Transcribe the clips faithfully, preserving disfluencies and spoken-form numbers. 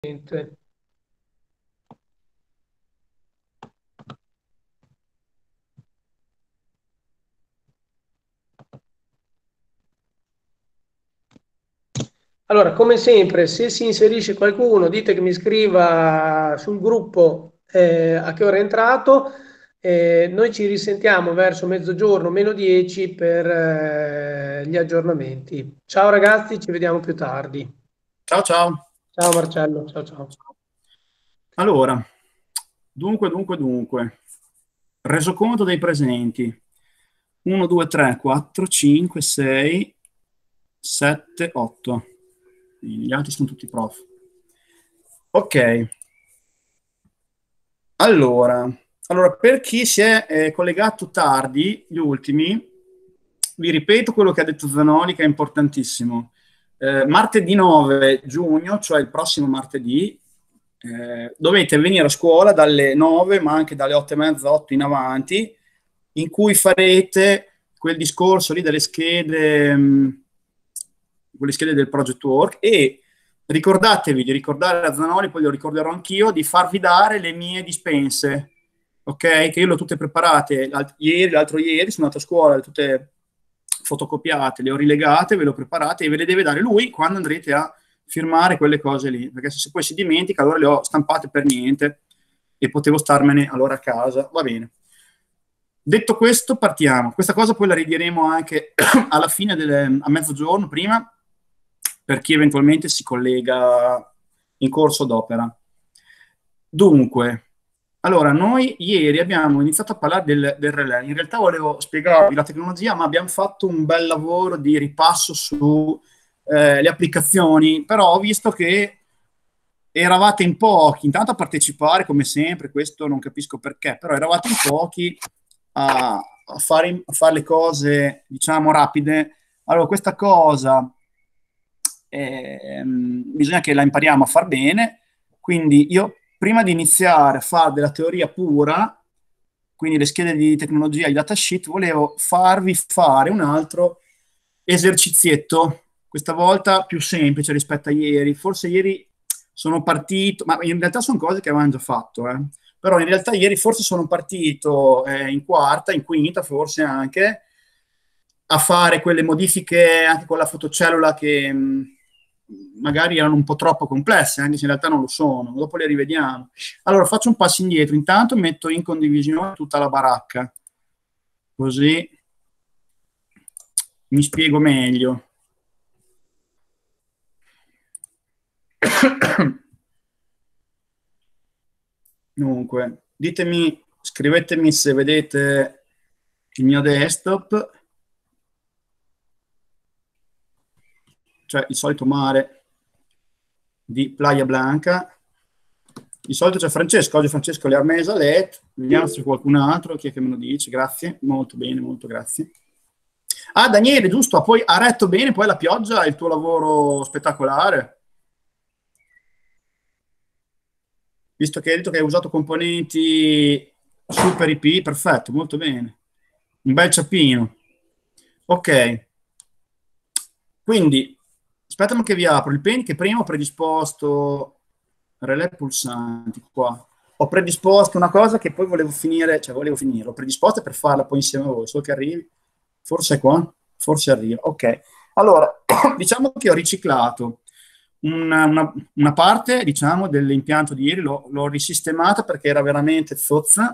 Niente. Allora, come sempre, se si inserisce qualcuno, dite che mi scriva sul gruppo eh, a che ora è entrato. Eh, noi ci risentiamo verso mezzogiorno, meno dieci per eh, gli aggiornamenti. Ciao ragazzi, ci vediamo più tardi. Ciao ciao. Ciao Marcello, ciao ciao. Allora, dunque, dunque, dunque, resoconto dei presenti. uno, due, tre, quattro, cinque, sei, sette, otto. Gli altri sono tutti prof. Ok, allora, allora per chi si è eh, collegato tardi, gli ultimi, vi ripeto quello che ha detto Zanoli, che è importantissimo. Eh, martedì nove giugno, cioè il prossimo martedì, eh, dovete venire a scuola dalle nove, ma anche dalle otto e mezza, otto in avanti, in cui farete quel discorso lì delle schede, mh, quelle schede del project work, e ricordatevi di ricordare a Zanoli, poi lo ricorderò anch'io, di farvi dare le mie dispense, ok? Che io le ho tutte preparate l'alt- ieri, l'altro ieri, sono andato a scuola, le tutte fotocopiate, le ho rilegate, ve le ho preparate e ve le deve dare lui quando andrete a firmare quelle cose lì, perché se poi si dimentica, allora le ho stampate per niente e potevo starmene allora a casa. Va bene. Detto questo, partiamo. Questa cosa poi la ridiremo anche alla fine, delle, a mezzogiorno, prima, per chi eventualmente si collega in corso d'opera. Dunque, allora, noi ieri abbiamo iniziato a parlare del, del relay. In realtà volevo spiegarvi la tecnologia, ma abbiamo fatto un bel lavoro di ripasso sulle eh, applicazioni, però ho visto che eravate in pochi, intanto a partecipare come sempre, questo non capisco perché, però eravate in pochi a, a fare, a fare le cose, diciamo, rapide. Allora, questa cosa ehm, bisogna che la impariamo a far bene, quindi io prima di iniziare a fare della teoria pura, quindi le schede di tecnologia, i datasheet, volevo farvi fare un altro esercizietto, questa volta più semplice rispetto a ieri. Forse ieri sono partito, ma in realtà sono cose che avevamo già fatto, eh. Però in realtà ieri forse sono partito eh, in quarta, in quinta forse anche, a fare quelle modifiche anche con la fotocellula che mh, magari erano un po' troppo complesse, anche se in realtà non lo sono. Dopo le rivediamo. Allora faccio un passo indietro. Intanto metto in condivisione tutta la baracca, così mi spiego meglio. Dunque, ditemi, scrivetemi se vedete il mio desktop, cioè il solito mare di Playa Blanca. Di solito c'è Francesco, oggi Francesco le ha messa let, vediamo se c'è qualcun altro, chi è che me lo dice, grazie, molto bene, molto grazie. Ah, Daniele, giusto, poi ha retto bene, poi la pioggia, il tuo lavoro spettacolare, visto che hai detto che hai usato componenti super I P, perfetto, molto bene. Un bel ciappino. Ok, quindi, aspettami che vi apro il pen che prima ho predisposto relè pulsanti qua. Ho predisposto una cosa che poi volevo finire, cioè volevo finire, l'ho predisposta per farla poi insieme a voi, solo che arrivi, forse è qua, forse arriva. Ok, allora, diciamo che ho riciclato una, una- una parte, diciamo, dell'impianto di ieri, l'ho, l'ho risistemata perché era veramente zozza,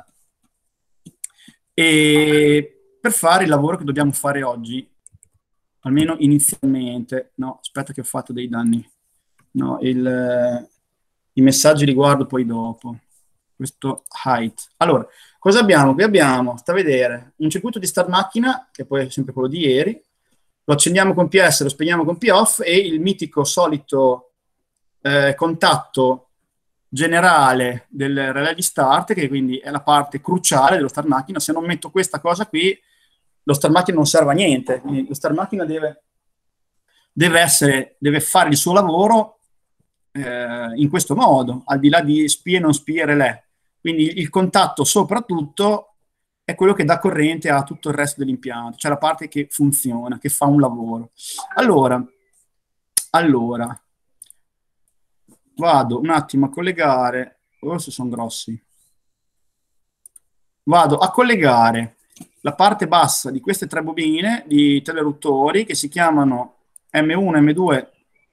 e per fare il lavoro che dobbiamo fare oggi, almeno inizialmente. No, aspetta che ho fatto dei danni. No, il, eh, i messaggi li guardo poi dopo. Questo height. Allora, cosa abbiamo? Qui abbiamo, sta a vedere, un circuito di start macchina, che poi è sempre quello di ieri, lo accendiamo con P S, lo spegniamo con P off, e il mitico solito eh, contatto generale del relay di start, che quindi è la parte cruciale dello start macchina. Se non metto questa cosa qui, lo start macchina non serve a niente. Quindi lo start macchina deve, deve, essere, deve fare il suo lavoro eh, in questo modo, al di là di spie e non spie relè. Quindi il contatto soprattutto è quello che dà corrente a tutto il resto dell'impianto, cioè la parte che funziona, che fa un lavoro. Allora, allora vado un attimo a collegare, forse sono grossi, vado a collegare la parte bassa di queste tre bobine di teleruttori che si chiamano M uno, M due,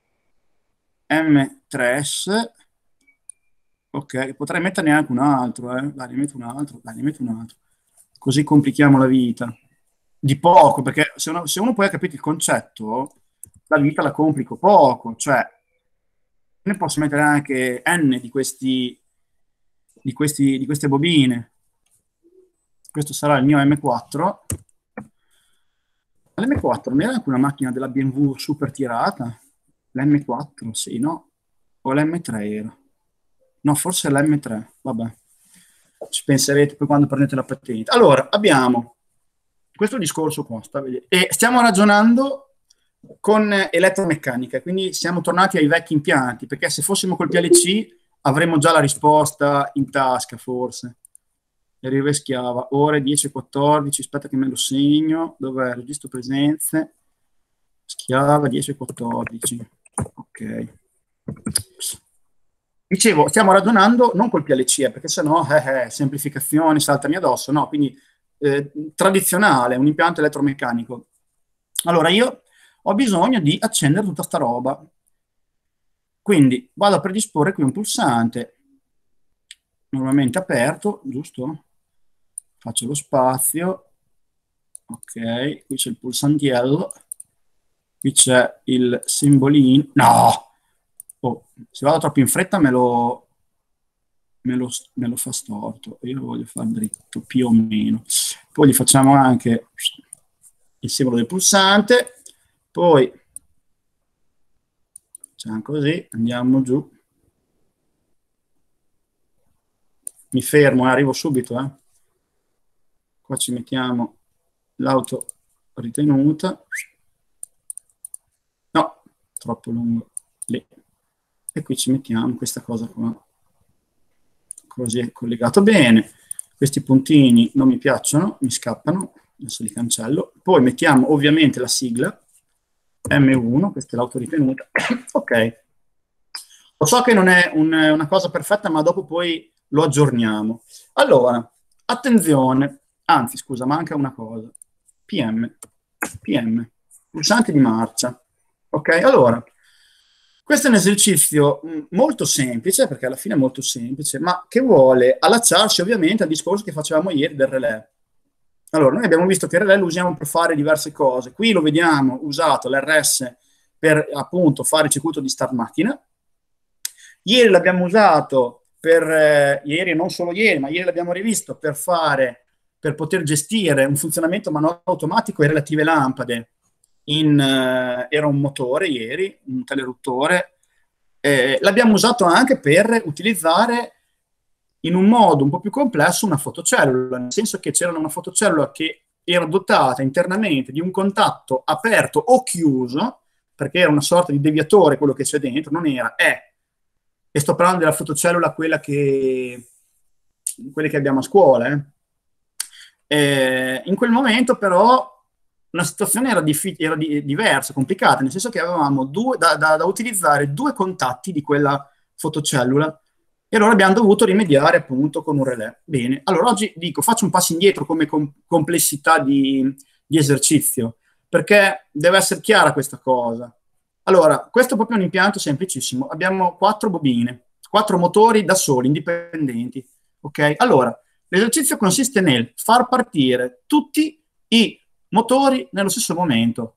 M tre S. Ok, potrei metterne anche un altro, eh. Dai, ne metto un altro, dai, ne metto un altro. Così complichiamo la vita. Di poco, perché se uno, se uno poi ha capito il concetto, la vita la complico poco, cioè ne posso mettere anche N di questi, di questi, di queste bobine. Questo sarà il mio M quattro. L'M quattro non era anche una macchina della B M W super tirata? L'M quattro, sì, no? O l'M tre era? No, forse l'M tre, vabbè. Ci penserete poi quando prendete la patente. Allora, abbiamo questo discorso qua, sta e stiamo ragionando con elettromeccanica, quindi siamo tornati ai vecchi impianti, perché se fossimo col P L C avremmo già la risposta in tasca, forse. Rive Schiava, ore dieci e quattordici, aspetta che me lo segno, dov'è? Registro presenze, Schiava dieci e quattordici, ok. Dicevo, stiamo ragionando non col P L C, perché sennò eh, eh, semplificazioni, saltami addosso, no, quindi eh, tradizionale, un impianto elettromeccanico. Allora io ho bisogno di accendere tutta sta roba, quindi vado a predisporre qui un pulsante, normalmente aperto, giusto? Faccio lo spazio, ok, qui c'è il pulsantiello, qui c'è il simbolino, no! Oh, se vado troppo in fretta me lo, me lo, me lo fa storto, io lo voglio fare dritto, più o meno. Poi gli facciamo anche il simbolo del pulsante, poi facciamo così, andiamo giù, mi fermo, eh, arrivo subito, eh. Qua ci mettiamo l'auto ritenuta, no, troppo lungo, lì. E qui ci mettiamo questa cosa qua, così è collegato bene. Questi puntini non mi piacciono, mi scappano, adesso li cancello. Poi mettiamo ovviamente la sigla, M uno, questa è l'auto ritenuta, ok. Lo so che non è un, una cosa perfetta, ma dopo poi lo aggiorniamo. Allora, attenzione, anzi scusa, manca una cosa. P M, P M, pulsante di marcia. Ok, allora, questo è un esercizio molto semplice, perché alla fine è molto semplice, ma che vuole allacciarsi ovviamente al discorso che facevamo ieri del relè. Allora, noi abbiamo visto che il relè lo usiamo per fare diverse cose. Qui lo vediamo usato l'R S per appunto fare il circuito di start macchina. Ieri l'abbiamo usato per, eh, ieri e non solo ieri, ma ieri l'abbiamo rivisto per fare, per poter gestire un funzionamento manuale automatico e relative lampade. In, eh, era un motore ieri, un teleruttore. Eh, l'abbiamo usato anche per utilizzare in un modo un po' più complesso una fotocellula, nel senso che c'era una fotocellula che era dotata internamente di un contatto aperto o chiuso, perché era una sorta di deviatore quello che c'è dentro, non era, è. E sto parlando della fotocellula, quella che, quelle che abbiamo a scuola. Eh. Eh, in quel momento però la situazione era, era di diversa, complicata, nel senso che avevamo due, da, da, da utilizzare due contatti di quella fotocellula e allora abbiamo dovuto rimediare appunto con un relè. Bene, allora oggi dico, faccio un passo indietro come com complessità di, di esercizio, perché deve essere chiara questa cosa. Allora, questo è proprio un impianto semplicissimo. Abbiamo quattro bobine, quattro motori da soli, indipendenti. Ok? Allora, l'esercizio consiste nel far partire tutti i motori nello stesso momento.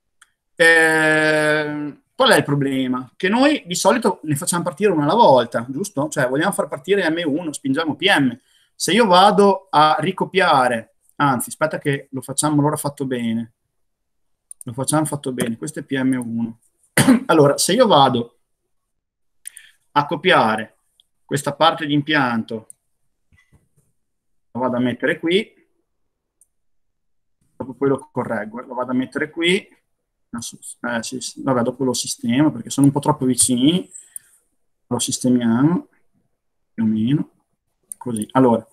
Eh, qual è il problema? Che noi di solito ne facciamo partire una alla volta, giusto? Cioè, vogliamo far partire M uno, spingiamo P M. Se io vado a ricopiare, anzi, aspetta che lo facciamo allora fatto bene. Lo facciamo fatto bene, questo è P M uno. Allora, se io vado a copiare questa parte di impianto, lo vado a mettere qui, dopo poi lo correggo, lo vado a mettere qui, eh, sì, sì, vabbè, dopo lo sistemo perché sono un po' troppo vicini, lo sistemiamo, più o meno, così. Allora,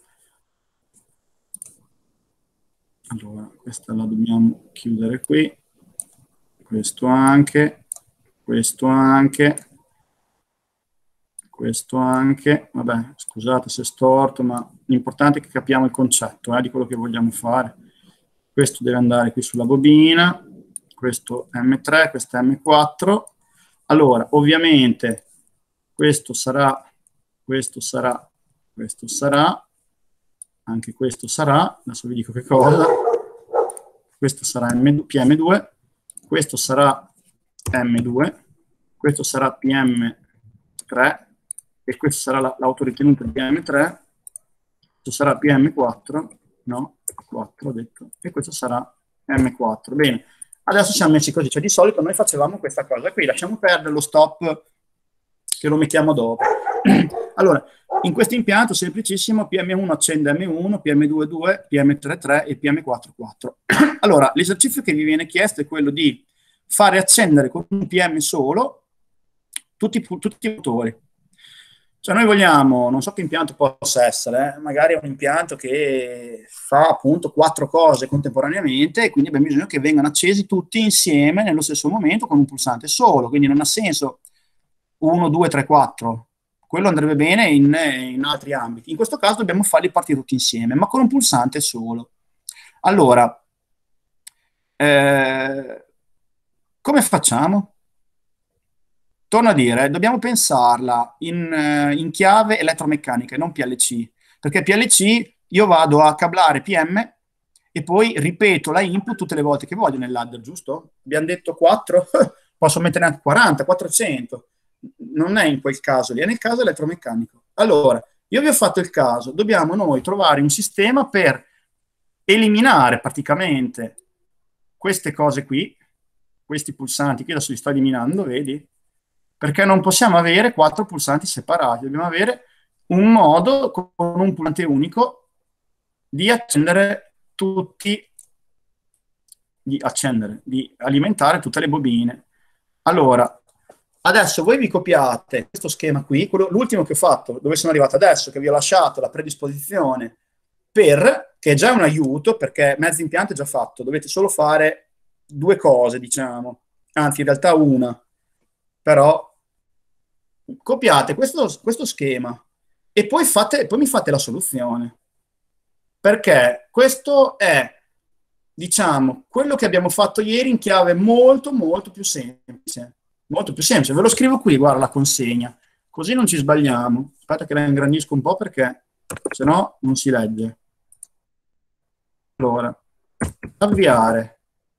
allora questa la dobbiamo chiudere qui, questo anche, questo anche, questo anche, vabbè, scusate se è storto, ma l'importante è che capiamo il concetto eh, di quello che vogliamo fare. Questo deve andare qui sulla bobina, questo M tre, questo M quattro. Allora, ovviamente, questo sarà, questo sarà, questo sarà, anche questo sarà, adesso vi dico che cosa, questo sarà P M due, questo sarà M due, questo sarà P M tre, e questo sarà l'autoritenuta di P M tre, questo sarà P M quattro, no, quattro ho detto, e questo sarà M quattro. Bene, adesso siamo messi così, cioè di solito noi facevamo questa cosa qui, lasciamo perdere lo stop che lo mettiamo dopo. Allora, in questo impianto semplicissimo P M uno accende M uno, P M due due, P M tre tre e P M quattro quattro. Allora, l'esercizio che vi viene chiesto è quello di fare accendere con un P M solo tutti, tutti i motori. Cioè noi vogliamo, non so che impianto possa essere, eh, magari è un impianto che fa appunto quattro cose contemporaneamente e quindi abbiamo bisogno che vengano accesi tutti insieme nello stesso momento con un pulsante solo, quindi non ha senso uno, due, tre, quattro. Quello andrebbe bene in, in altri ambiti. In questo caso dobbiamo farli partire tutti insieme, ma con un pulsante solo. Allora, eh, come facciamo? Torno a dire, dobbiamo pensarla in, in chiave elettromeccanica e non P L C, perché P L C io vado a cablare P M e poi ripeto la input tutte le volte che voglio nell'adder, giusto? Abbiamo detto quattro, posso mettere anche quaranta, quattrocento. Non è in quel caso lì, è nel caso elettromeccanico. Allora, io vi ho fatto il caso, dobbiamo noi trovare un sistema per eliminare praticamente queste cose qui, questi pulsanti che adesso li sto eliminando, vedi? Perché non possiamo avere quattro pulsanti separati, dobbiamo avere un modo con un pulsante unico di accendere tutti, di accendere, di alimentare tutte le bobine. Allora, adesso voi vi copiate questo schema qui, l'ultimo che ho fatto, dove sono arrivato adesso, che vi ho lasciato la predisposizione per, che è già un aiuto, perché mezzo impianto è già fatto, dovete solo fare due cose, diciamo, anzi in realtà una, però copiate questo, questo schema e poi, fate, poi mi fate la soluzione, perché questo è, diciamo, quello che abbiamo fatto ieri in chiave molto molto più semplice. Molto più semplice, ve lo scrivo qui, guarda la consegna, così non ci sbagliamo. Aspetta che la ingrandisco un po' perché se no non si legge. Allora, avviare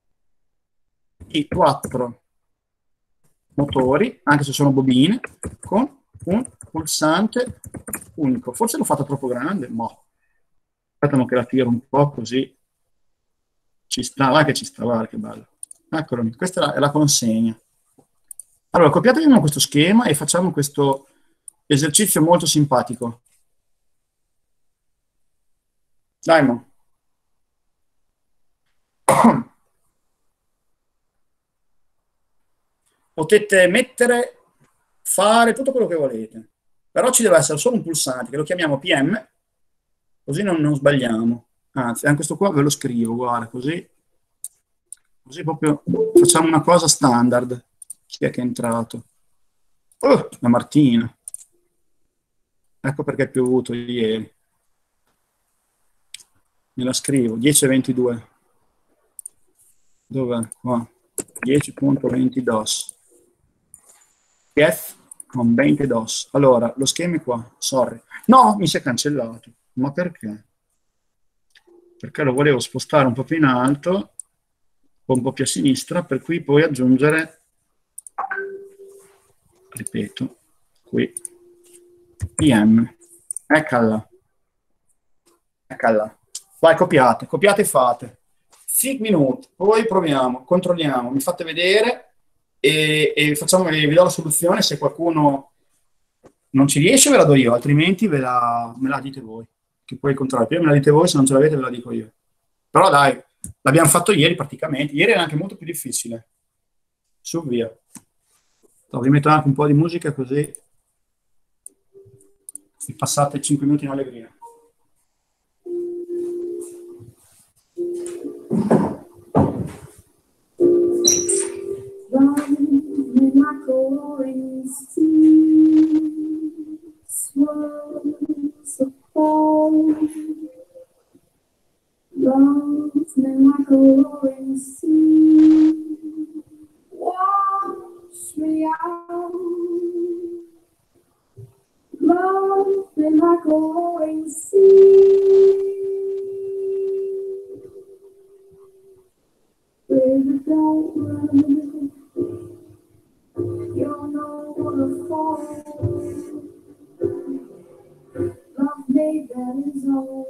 i quattro motori, anche se sono bobine, con un pulsante unico. Forse l'ho fatto troppo grande, ma aspetta che la tiro un po' così. Ci sta, va che ci sta, guarda che bello. Eccolo, questa è la, è la consegna. Allora, copiatevi questo schema e facciamo questo esercizio molto simpatico. Dai, mo. Potete mettere, fare tutto quello che volete, però ci deve essere solo un pulsante, che lo chiamiamo P M, così non, non sbagliamo. Anzi, anche questo qua ve lo scrivo, guarda, così, così proprio facciamo una cosa standard. Chi è che è entrato? Oh, la Martina. Ecco perché è piovuto ieri. Me la scrivo, dieci e ventidue. Dov'è? Qua. dieci punto venti dos. F con venti dos. Allora, lo schema è qua. Sorry. No, mi si è cancellato. Ma perché? Perché lo volevo spostare un po' più in alto, un po' più a sinistra, per cui poi aggiungere, ripeto, qui, P M. Eccola. Eccola. Vai, copiate, copiate e fate. cinque minuti, poi proviamo, controlliamo, mi fate vedere e, e facciamo, vi do la soluzione. Se qualcuno non ci riesce ve la do io, altrimenti ve la, me la dite voi. Che poi controllare, prima me la dite voi, se non ce l'avete ve la dico io. Però dai, l'abbiamo fatto ieri praticamente, ieri era anche molto più difficile. Su, via. Vi metto anche un po' di musica così vi passate cinque minuti in allegria. was a fall. Love's been like a roaring sea. Wash me out. Love's been like a roaring sea. Baby, don't run. You're not gonna fall. Love made that is all.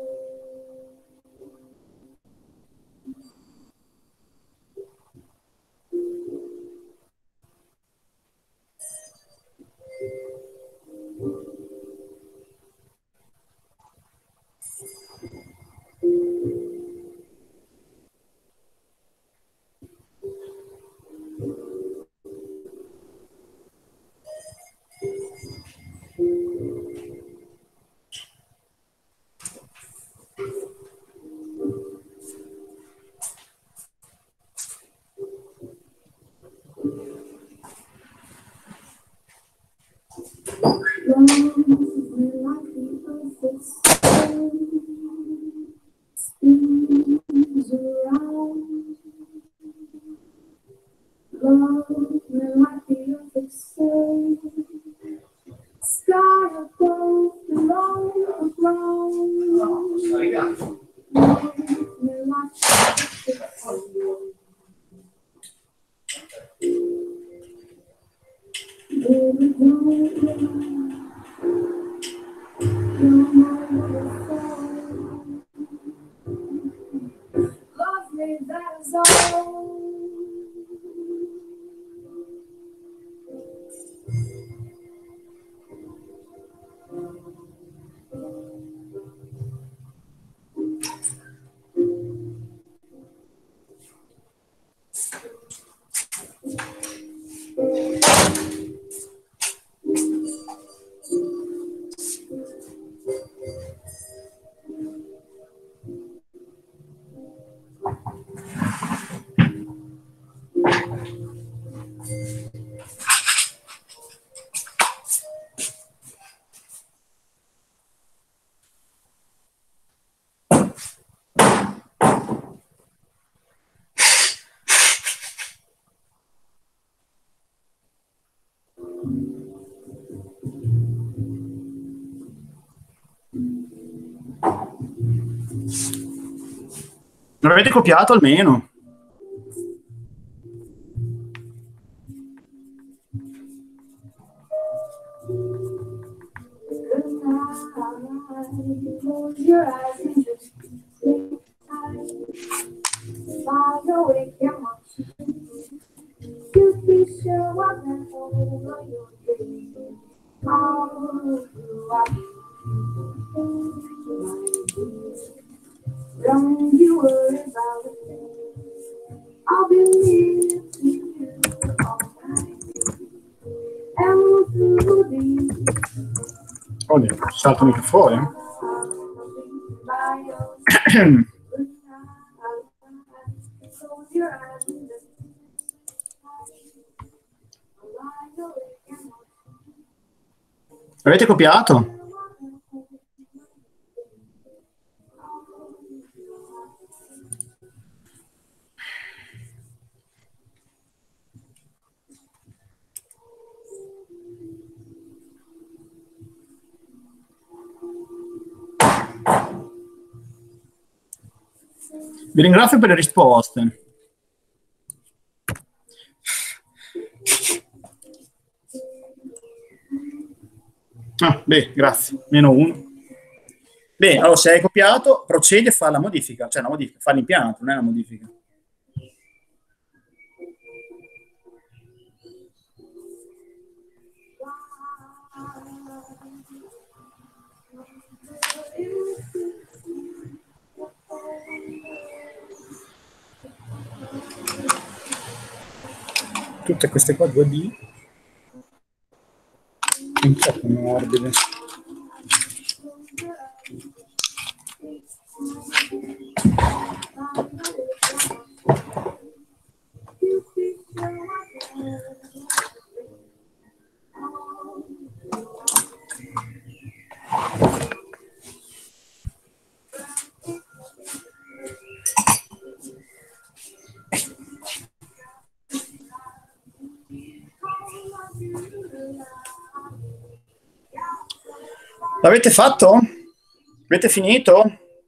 Non avete copiato almeno? Don't you worry about it. I'll be here to you all night. And through these. Oddio, salto mica fuori. Avete copiato? Vi ringrazio per le risposte. Ah, beh, grazie. Meno uno. Bene, allora se hai copiato, procedi a fare la modifica. Cioè, la modifica, fa l'impianto, non è una modifica. Tutte queste qua due D un po' morbide. L'avete fatto? Avete finito?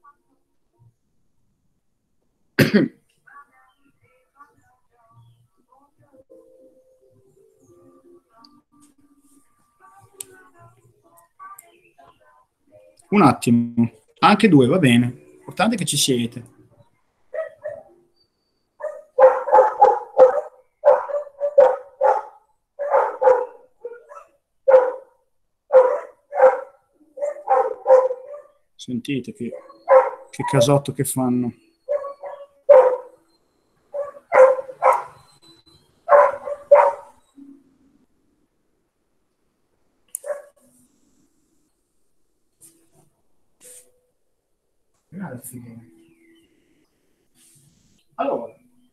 Un attimo, anche due, va bene. L'importante è che ci siete. Sentite che, che casotto che fanno. Grazie. Allora,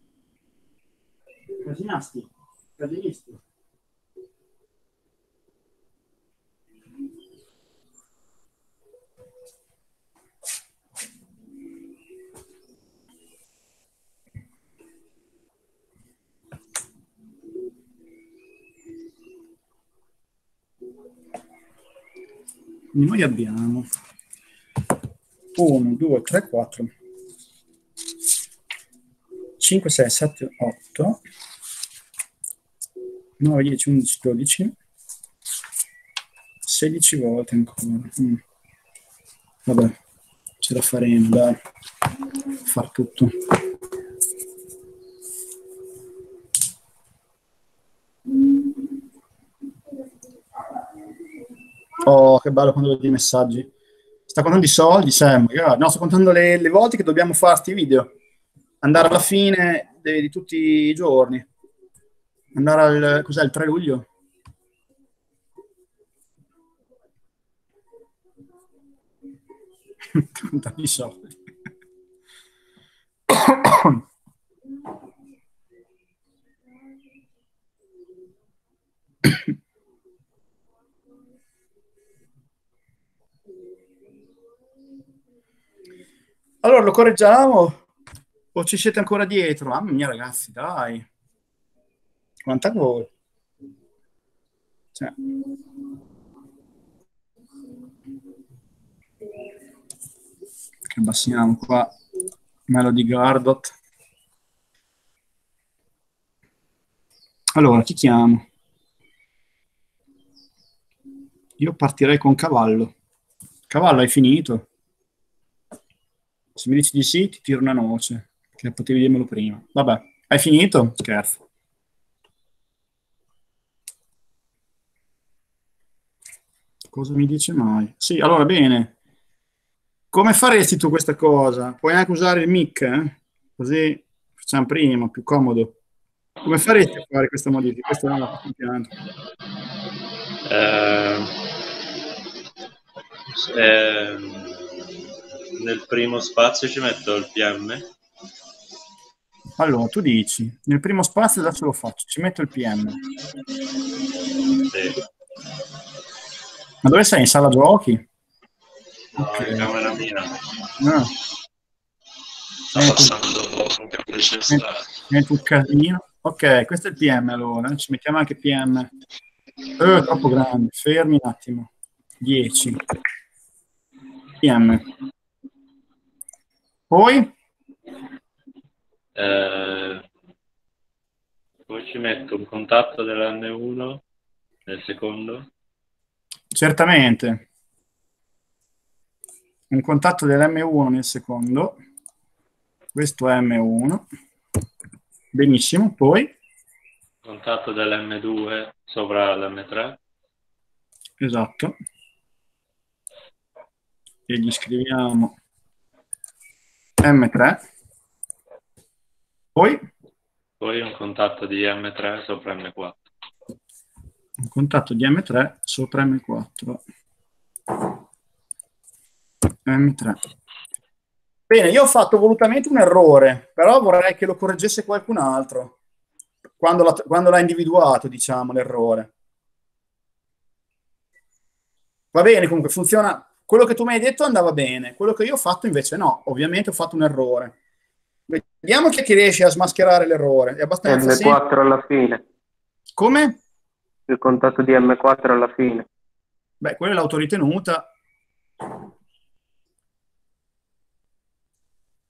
casinasti, casinisti. Quindi noi abbiamo uno, due, tre, quattro, cinque, sei, sette, otto, nove, dieci, undici, dodici, sedici volte ancora. Mm. Vabbè, ce la faremo, dai, far tutto. Oh, che bello quando vedi i messaggi. Sta contando i soldi, Sam? No, sto contando le, le volte che dobbiamo fare questi video. Andare alla fine di, di tutti i giorni. Andare al, cos'è, il tre luglio? Contando i soldi. Allora, lo correggiamo o ci siete ancora dietro? Mamma mia, ragazzi, dai. Quanta gol. Cioè. Che abbassiamo qua. Melody Gardot. Allora, chi chiamo? Io partirei con Cavallo. Cavallo, hai finito? Se mi dici di sì, ti tiro una noce, che potevi dirmelo prima. Vabbè, hai finito? Scherzo. Cosa mi dice mai? Sì, allora, bene. Come faresti tu questa cosa? Puoi anche usare il mic, eh? Così facciamo prima, più comodo. Come faresti a fare questa modifica? Questo è un piano. Eh, eh, nel primo spazio ci metto il P M. Allora, tu dici, nel primo spazio adesso lo faccio, ci metto il P M. Sì. Ma dove sei? In sala giochi? No, Okay. in camera mia. No. Sta passando un capo necessario. Niente un casino. Ok, questo è il P M allora, ci mettiamo anche P M. Eh, troppo grande, fermi un attimo. dieci. P M. Poi? Eh, poi ci metto un contatto dell'N uno nel secondo. Certamente. Un contatto dell'M uno nel secondo. Questo è M uno. Benissimo, poi? Contatto dell'M due sopra l'M tre. Esatto. E gli scriviamo M tre. Poi? Poi un contatto di M tre sopra M quattro. Un contatto di M tre sopra M quattro. M tre. Bene, io ho fatto volutamente un errore, però vorrei che lo correggesse qualcun altro. Quando l'ha, quando l'ha individuato, diciamo, l'errore. Va bene, comunque funziona. Quello che tu mi hai detto andava bene. Quello che io ho fatto invece no. Ovviamente ho fatto un errore. Vediamo chi è che riesce a smascherare l'errore. È abbastanza M quattro semplice. alla fine. Come? Il contatto di M quattro alla fine. Beh, quella è l'autoritenuta.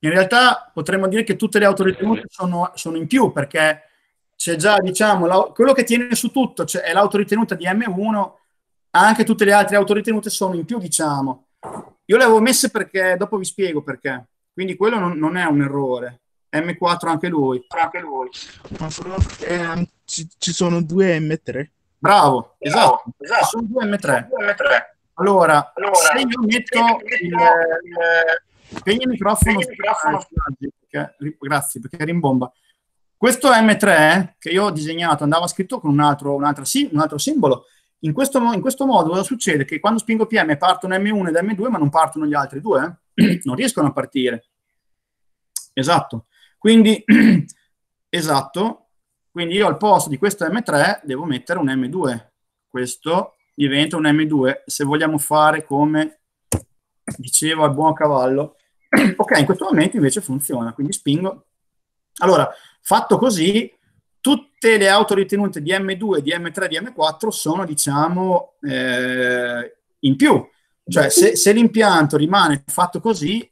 In realtà potremmo dire che tutte le autoritenute sono, sono in più, perché c'è già, diciamo, la, quello che tiene su tutto, cioè è l'autoritenuta di M uno, anche tutte le altre autoritenute sono in più, diciamo. Io le avevo messe perché, dopo vi spiego perché, quindi quello non, non è un errore. M quattro anche lui. Anche lui. Ma però, eh, ci, ci sono due M tre. Bravo, esatto, esatto. Sono due M tre. Allora, allora, se io metto il, il spegni il microfono, spegni il microfono. Perché, grazie, perché rimbomba. Questo M tre che io ho disegnato andava scritto con un altro, un altro, un altro simbolo. In questo, in questo modo cosa succede? Che quando spingo P M partono M uno ed M due, ma non partono gli altri due, eh? Non riescono a partire. Esatto. Quindi, esatto. Quindi io al posto di questo M tre devo mettere un M due. Questo diventa un M due. Se vogliamo fare come diceva il buon cavallo. Ok, in questo momento invece funziona. Quindi spingo. Allora, fatto così, tutte le auto ritenute di M due, di M tre, di M quattro sono, diciamo, eh, in più. Cioè, se, se l'impianto rimane fatto così,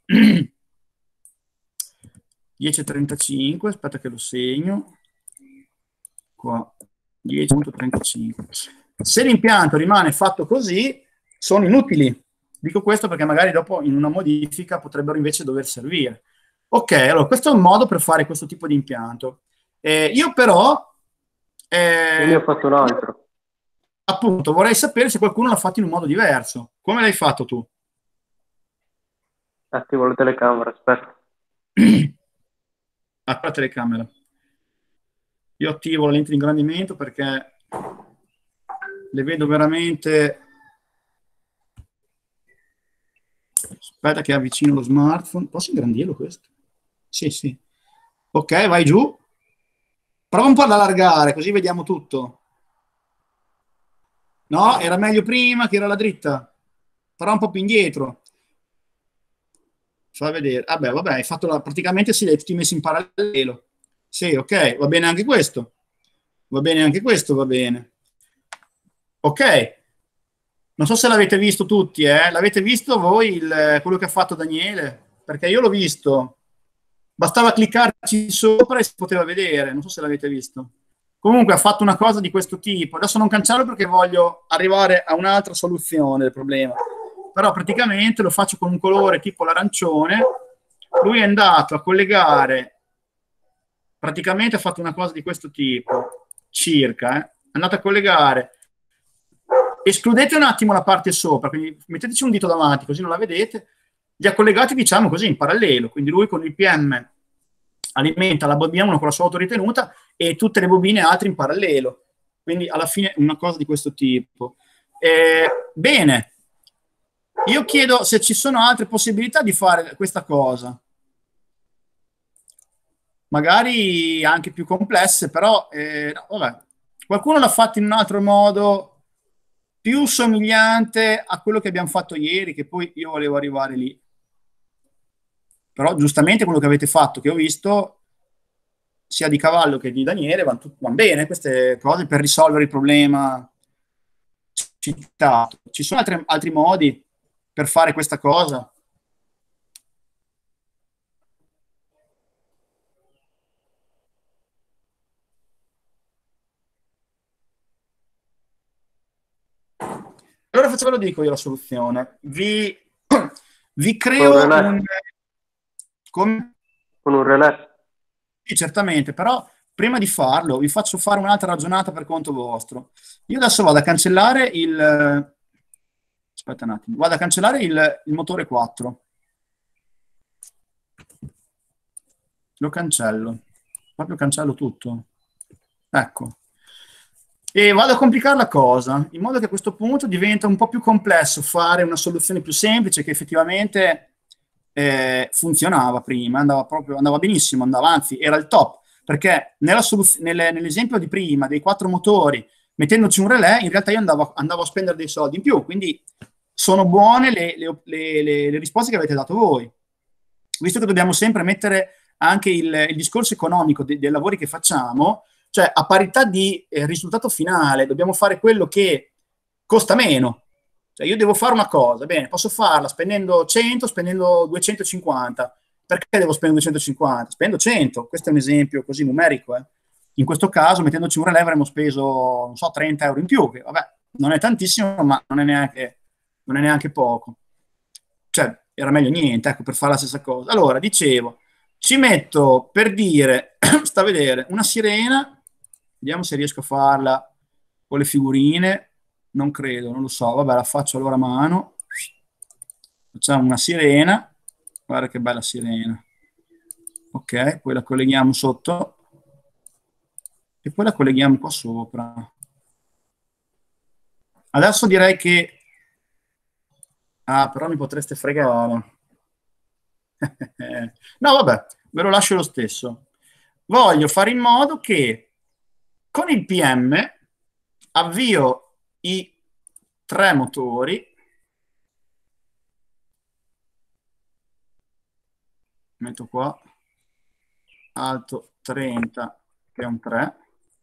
dieci e trentacinque, aspetta che lo segno, qua, dieci e trentacinque. Se l'impianto rimane fatto così, sono inutili. Dico questo perché magari dopo in una modifica potrebbero invece dover servire. Ok, allora questo è un modo per fare questo tipo di impianto. Eh, io però... Eh, io ne ho fatto un altro. Appunto, vorrei sapere se qualcuno l'ha fatto in un modo diverso. Come l'hai fatto tu? Attivo la telecamera, aspetta. Ah, la telecamera. Io attivo la lente di ingrandimento perché le vedo veramente... Aspetta che avvicino lo smartphone. Posso ingrandirlo questo? Sì, sì. Ok, vai giù. Prova un po' ad allargare, così vediamo tutto. No, era meglio prima che era la dritta. Però un po' più indietro. Fa vedere. Vabbè, vabbè, hai fatto la... praticamente sì, li hai tutti messi in parallelo. Sì, ok, va bene anche questo. Va bene anche questo, va bene. Ok. Non so se l'avete visto tutti, eh? L'avete visto voi il, quello che ha fatto Daniele? Perché io l'ho visto. Bastava cliccarci sopra e si poteva vedere. Non so se l'avete visto. Comunque ha fatto una cosa di questo tipo. Adesso non cancello perché voglio arrivare a un'altra soluzione del problema. Però praticamente lo faccio con un colore tipo l'arancione. Lui è andato a collegare, praticamente ha fatto una cosa di questo tipo, circa, eh? È andato a collegare. Escludete un attimo la parte sopra, quindi metteteci un dito davanti così non la vedete. Li ha collegati, diciamo così, in parallelo. Quindi lui con il P M alimenta la bobina uno con la sua autoritenuta e tutte le bobine altre in parallelo. Quindi alla fine una cosa di questo tipo. Eh, bene, io chiedo se ci sono altre possibilità di fare questa cosa. Magari anche più complesse, però eh, no, vabbè. Qualcuno l'ha fatto in un altro modo più somigliante a quello che abbiamo fatto ieri, che poi io volevo arrivare lì. Però giustamente quello che avete fatto, che ho visto, sia di Cavallo che di Daniele, vanno, tut- vanno bene queste cose per risolvere il problema citato. Ci sono altri, altri modi per fare questa cosa? Allora faccio, ve lo dico io la soluzione. Vi, vi creo Con un relè. un... Come? Con un relè. Sì, certamente, però prima di farlo vi faccio fare un'altra ragionata per conto vostro. Io adesso vado a cancellare il... Aspetta un attimo. Vado a cancellare il, il motore quattro. Lo cancello. Proprio cancello tutto. Ecco. E vado a complicare la cosa, in modo che a questo punto diventa un po' più complesso fare una soluzione più semplice che effettivamente eh, funzionava prima, andava proprio, andava benissimo, andava, anzi era il top, perché nella soluz- nelle, nell'esempio di prima dei quattro motori, mettendoci un relè, in realtà io andavo, andavo a spendere dei soldi in più, quindi sono buone le, le, le, le, le risposte che avete dato voi. Visto che dobbiamo sempre mettere anche il, il discorso economico de- dei lavori che facciamo, cioè a parità di eh, risultato finale dobbiamo fare quello che costa meno. Cioè io devo fare una cosa, bene, posso farla spendendo cento, spendendo duecentocinquanta, perché devo spendere duecentocinquanta? Spendo cento, questo è un esempio così numerico. Eh. In questo caso, mettendoci un relè, avremmo speso, non so, trenta euro in più, che vabbè, non è tantissimo, ma non è neanche, non è neanche poco. Cioè, era meglio niente, ecco, per fare la stessa cosa. Allora, dicevo, ci metto, per dire, sta a vedere, una sirena, vediamo se riesco a farla con le figurine, non credo, non lo so, vabbè, la faccio allora a mano. Facciamo una sirena, guarda che bella sirena. Ok, poi la colleghiamo sotto e poi la colleghiamo qua sopra. Adesso direi che... Ah, però mi potreste fregare. No, vabbè, ve lo lascio lo stesso. Voglio fare in modo che con il P M avvio i tre motori. Metto qua alto trenta, che è un tre.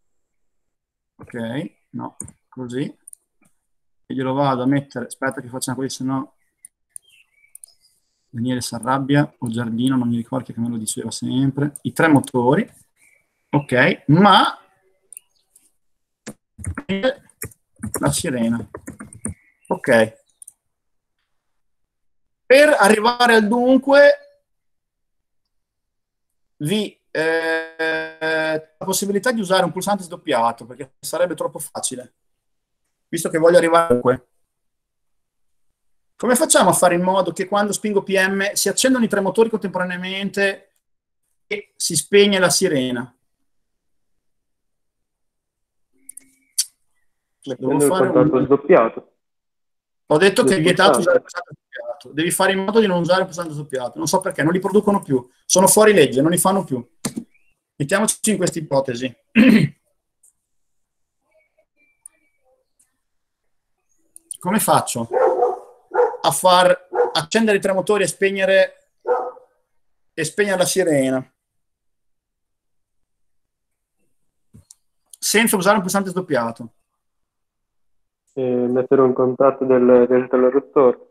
Ok, no, così. E glielo vado a mettere, aspetta che facciamo così, se no Daniele si arrabbia, o Giardino, non mi ricordo che me lo diceva sempre. I tre motori, ok, ma la sirena. Ok. Per arrivare al dunque vi eh, la possibilità di usare un pulsante sdoppiato, perché sarebbe troppo facile, visto che voglio arrivare al dunque. Come facciamo a fare in modo che quando spingo P M si accendono i tre motori contemporaneamente e si spegne la sirena? Devo Mettendo il fare contatto un... sdoppiato. Ho detto che è Il vietato usare il pulsante. pulsante sdoppiato. Devi fare in modo di non usare il pulsante sdoppiato. Non so perché, non li producono più. Sono fuori legge, non li fanno più. Mettiamoci in questa ipotesi. Come faccio a far accendere i tre motori e spegnere, e spegnere la sirena senza usare un pulsante sdoppiato? E mettere un contatto del, del teleruttore.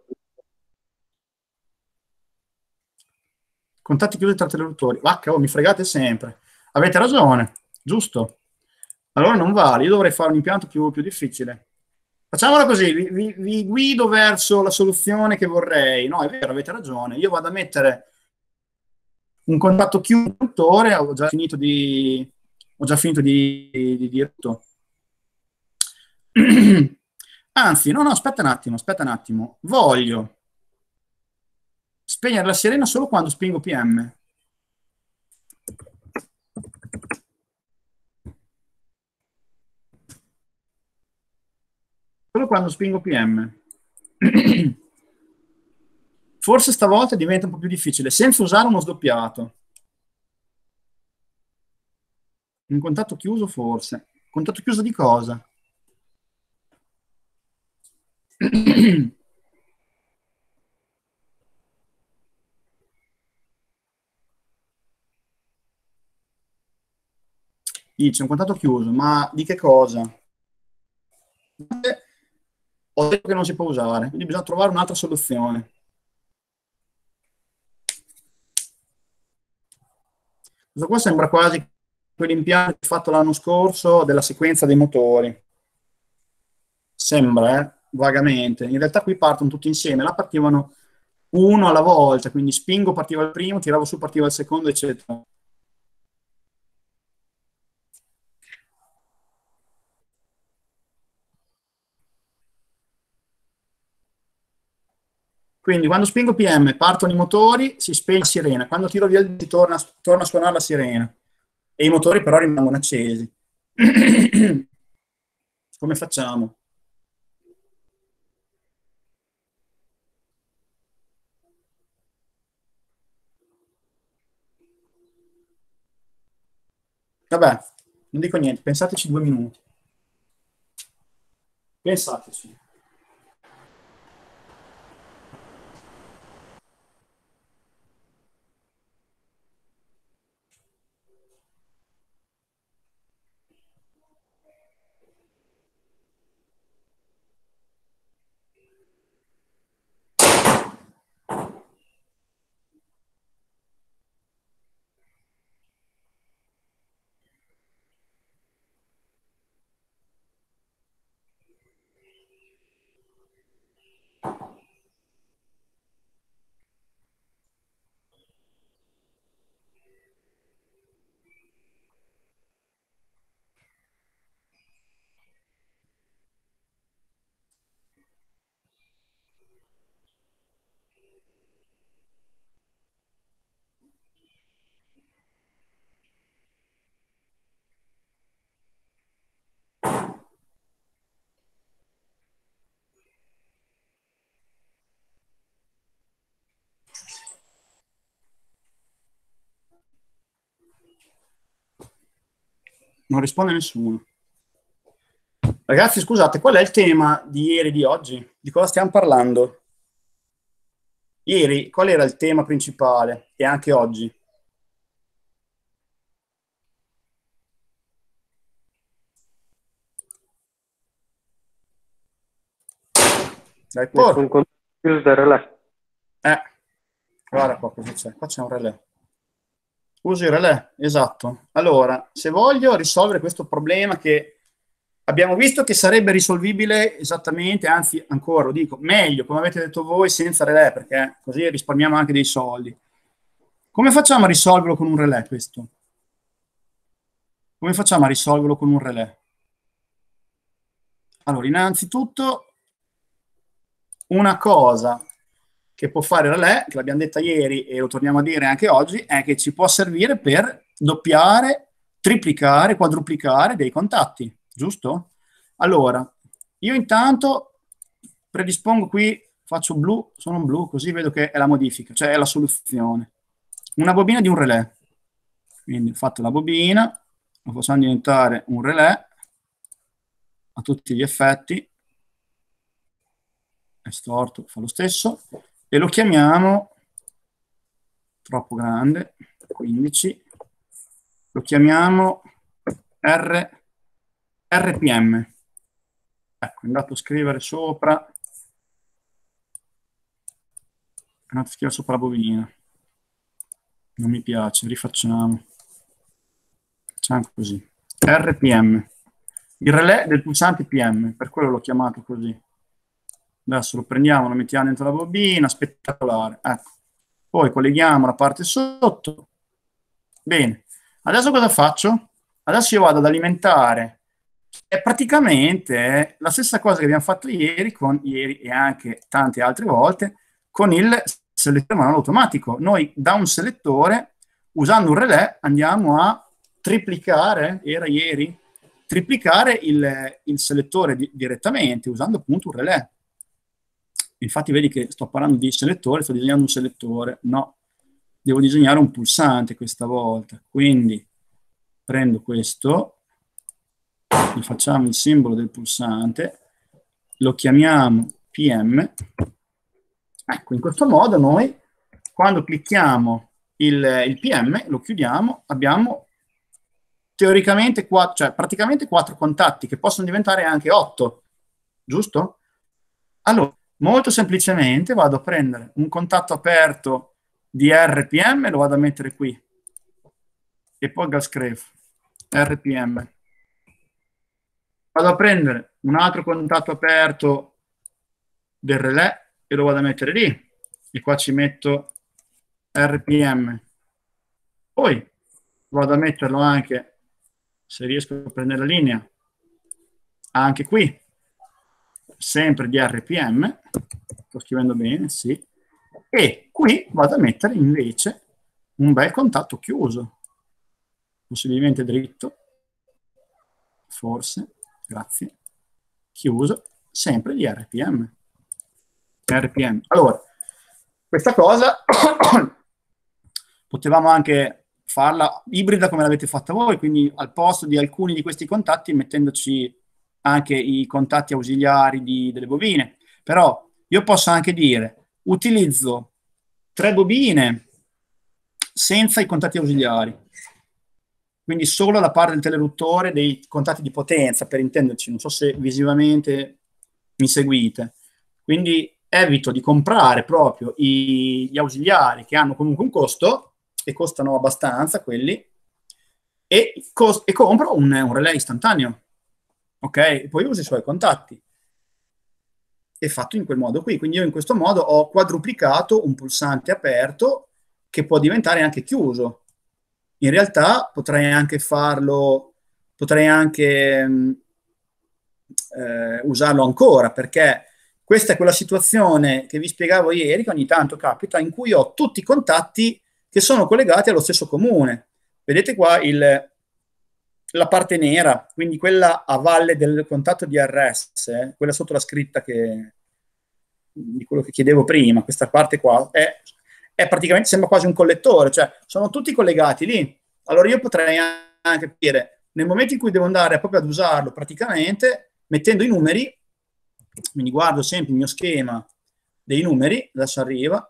Contatti chiusi tra interluttori. Ah, cavolo, mi fregate sempre. Avete ragione, giusto. Allora non vale, io dovrei fare un impianto più, più difficile. Facciamola così, vi, vi, vi guido verso la soluzione che vorrei. No, è vero, avete ragione. Io vado a mettere un contatto chiuso interruttore, ho già finito di... ho già finito di, di dire tutto. Anzi, no, no, aspetta un attimo, aspetta un attimo. Voglio spegnere la sirena solo quando spingo P M. Solo quando spingo P M. Forse stavolta diventa un po' più difficile, senza usare uno sdoppiato. Un contatto chiuso forse. Contatto chiuso di cosa? Dice un contatto chiuso, ma di che cosa? Ho detto che non si può usare, quindi bisogna trovare un'altra soluzione. Questo qua sembra quasi quell'impianto fatto l'anno scorso della sequenza dei motori. Sembra, eh? Vagamente. In realtà qui partono tutti insieme, là partivano uno alla volta, quindi spingo, partiva il primo, tiravo su, partiva il secondo, eccetera. Quindi quando spingo P M partono i motori, si spegne la sirena. Quando tiro via il torna, torna a suonare la sirena. E i motori però rimangono accesi. Come facciamo? Vabbè, non dico niente, pensateci due minuti. Pensateci. Non risponde nessuno. Ragazzi, scusate, qual è il tema di ieri, di oggi? Di cosa stiamo parlando? Ieri, qual era il tema principale? E anche oggi? Dai, Metto por. un contatto chiuso del relè. Eh, guarda qua cosa c'è. Qua c'è un relè. Uso il relè, esatto. Allora, se voglio risolvere questo problema che abbiamo visto che sarebbe risolvibile esattamente, anzi ancora, lo dico, meglio, come avete detto voi, senza relè, perché così risparmiamo anche dei soldi. Come facciamo a risolverlo con un relè questo? Come facciamo a risolverlo con un relè? Allora, innanzitutto, una cosa che può fare il relè, che l'abbiamo detta ieri e lo torniamo a dire anche oggi, è che ci può servire per doppiare, triplicare, quadruplicare dei contatti, giusto? Allora, io intanto predispongo qui, faccio blu, sono un blu, così vedo che è la modifica, cioè è la soluzione. Una bobina di un relè. Quindi ho fatto la bobina, lo facciamo diventare un relè a tutti gli effetti, è storto, fa lo stesso, e lo chiamiamo, troppo grande, quindici, lo chiamiamo R, R P M. Ecco, è andato a scrivere sopra, è andato a scrivere sopra la bobina. Non mi piace, rifacciamo. Facciamo così. R P M. Il relè del pulsante P M, per quello l'ho chiamato così. Adesso lo prendiamo, lo mettiamo dentro la bobina, spettacolare. Ecco. Poi colleghiamo la parte sotto. Bene. Adesso cosa faccio? Adesso io vado ad alimentare. È praticamente la stessa cosa che abbiamo fatto ieri, con, ieri e anche tante altre volte, con il selettore manuale automatico. Noi da un selettore, usando un relè, andiamo a triplicare, era ieri, triplicare il, il selettore di, direttamente, usando appunto un relè. Infatti vedi che sto parlando di selettore, sto disegnando un selettore. No, devo disegnare un pulsante questa volta. Quindi prendo questo, gli facciamo il simbolo del pulsante, lo chiamiamo P M. Ecco, in questo modo noi, quando clicchiamo il, il P M, lo chiudiamo, abbiamo teoricamente, quattro, cioè praticamente quattro contatti, che possono diventare anche otto, giusto? Allora, molto semplicemente vado a prendere un contatto aperto di R P M, lo vado a mettere qui, e poi Gascref, R P M. Vado a prendere un altro contatto aperto del relè e lo vado a mettere lì, e qua ci metto R P M. Poi vado a metterlo anche, se riesco a prendere la linea, anche qui, sempre di R P M, sto scrivendo bene, sì, e qui vado a mettere invece un bel contatto chiuso, possibilmente dritto, forse, grazie, chiuso, sempre di R P M. R P M. Allora, questa cosa potevamo anche farla ibrida come l'avete fatta voi, quindi al posto di alcuni di questi contatti mettendoci anche i contatti ausiliari di, delle bobine. Però io posso anche dire utilizzo tre bobine senza i contatti ausiliari, quindi solo la parte del teleruttore dei contatti di potenza, per intenderci, non so se visivamente mi seguite. Quindi evito di comprare proprio i, gli ausiliari che hanno comunque un costo, e costano abbastanza quelli, e, cost- e compro un, un relè istantaneo, ok? E poi uso i suoi contatti. È fatto in quel modo qui. Quindi io in questo modo ho quadruplicato un pulsante aperto che può diventare anche chiuso. In realtà potrei anche farlo, potrei anche mh, eh, usarlo ancora, perché questa è quella situazione che vi spiegavo ieri, che ogni tanto capita, in cui ho tutti i contatti che sono collegati allo stesso comune. Vedete qua il, la parte nera, quindi quella a valle del contatto di R S, eh, quella sotto la scritta che, di quello che chiedevo prima, questa parte qua, è, è praticamente, sembra quasi un collettore, cioè sono tutti collegati lì. Allora io potrei anche dire, nel momento in cui devo andare proprio ad usarlo praticamente, mettendo i numeri, quindi guardo sempre il mio schema dei numeri, adesso arriva,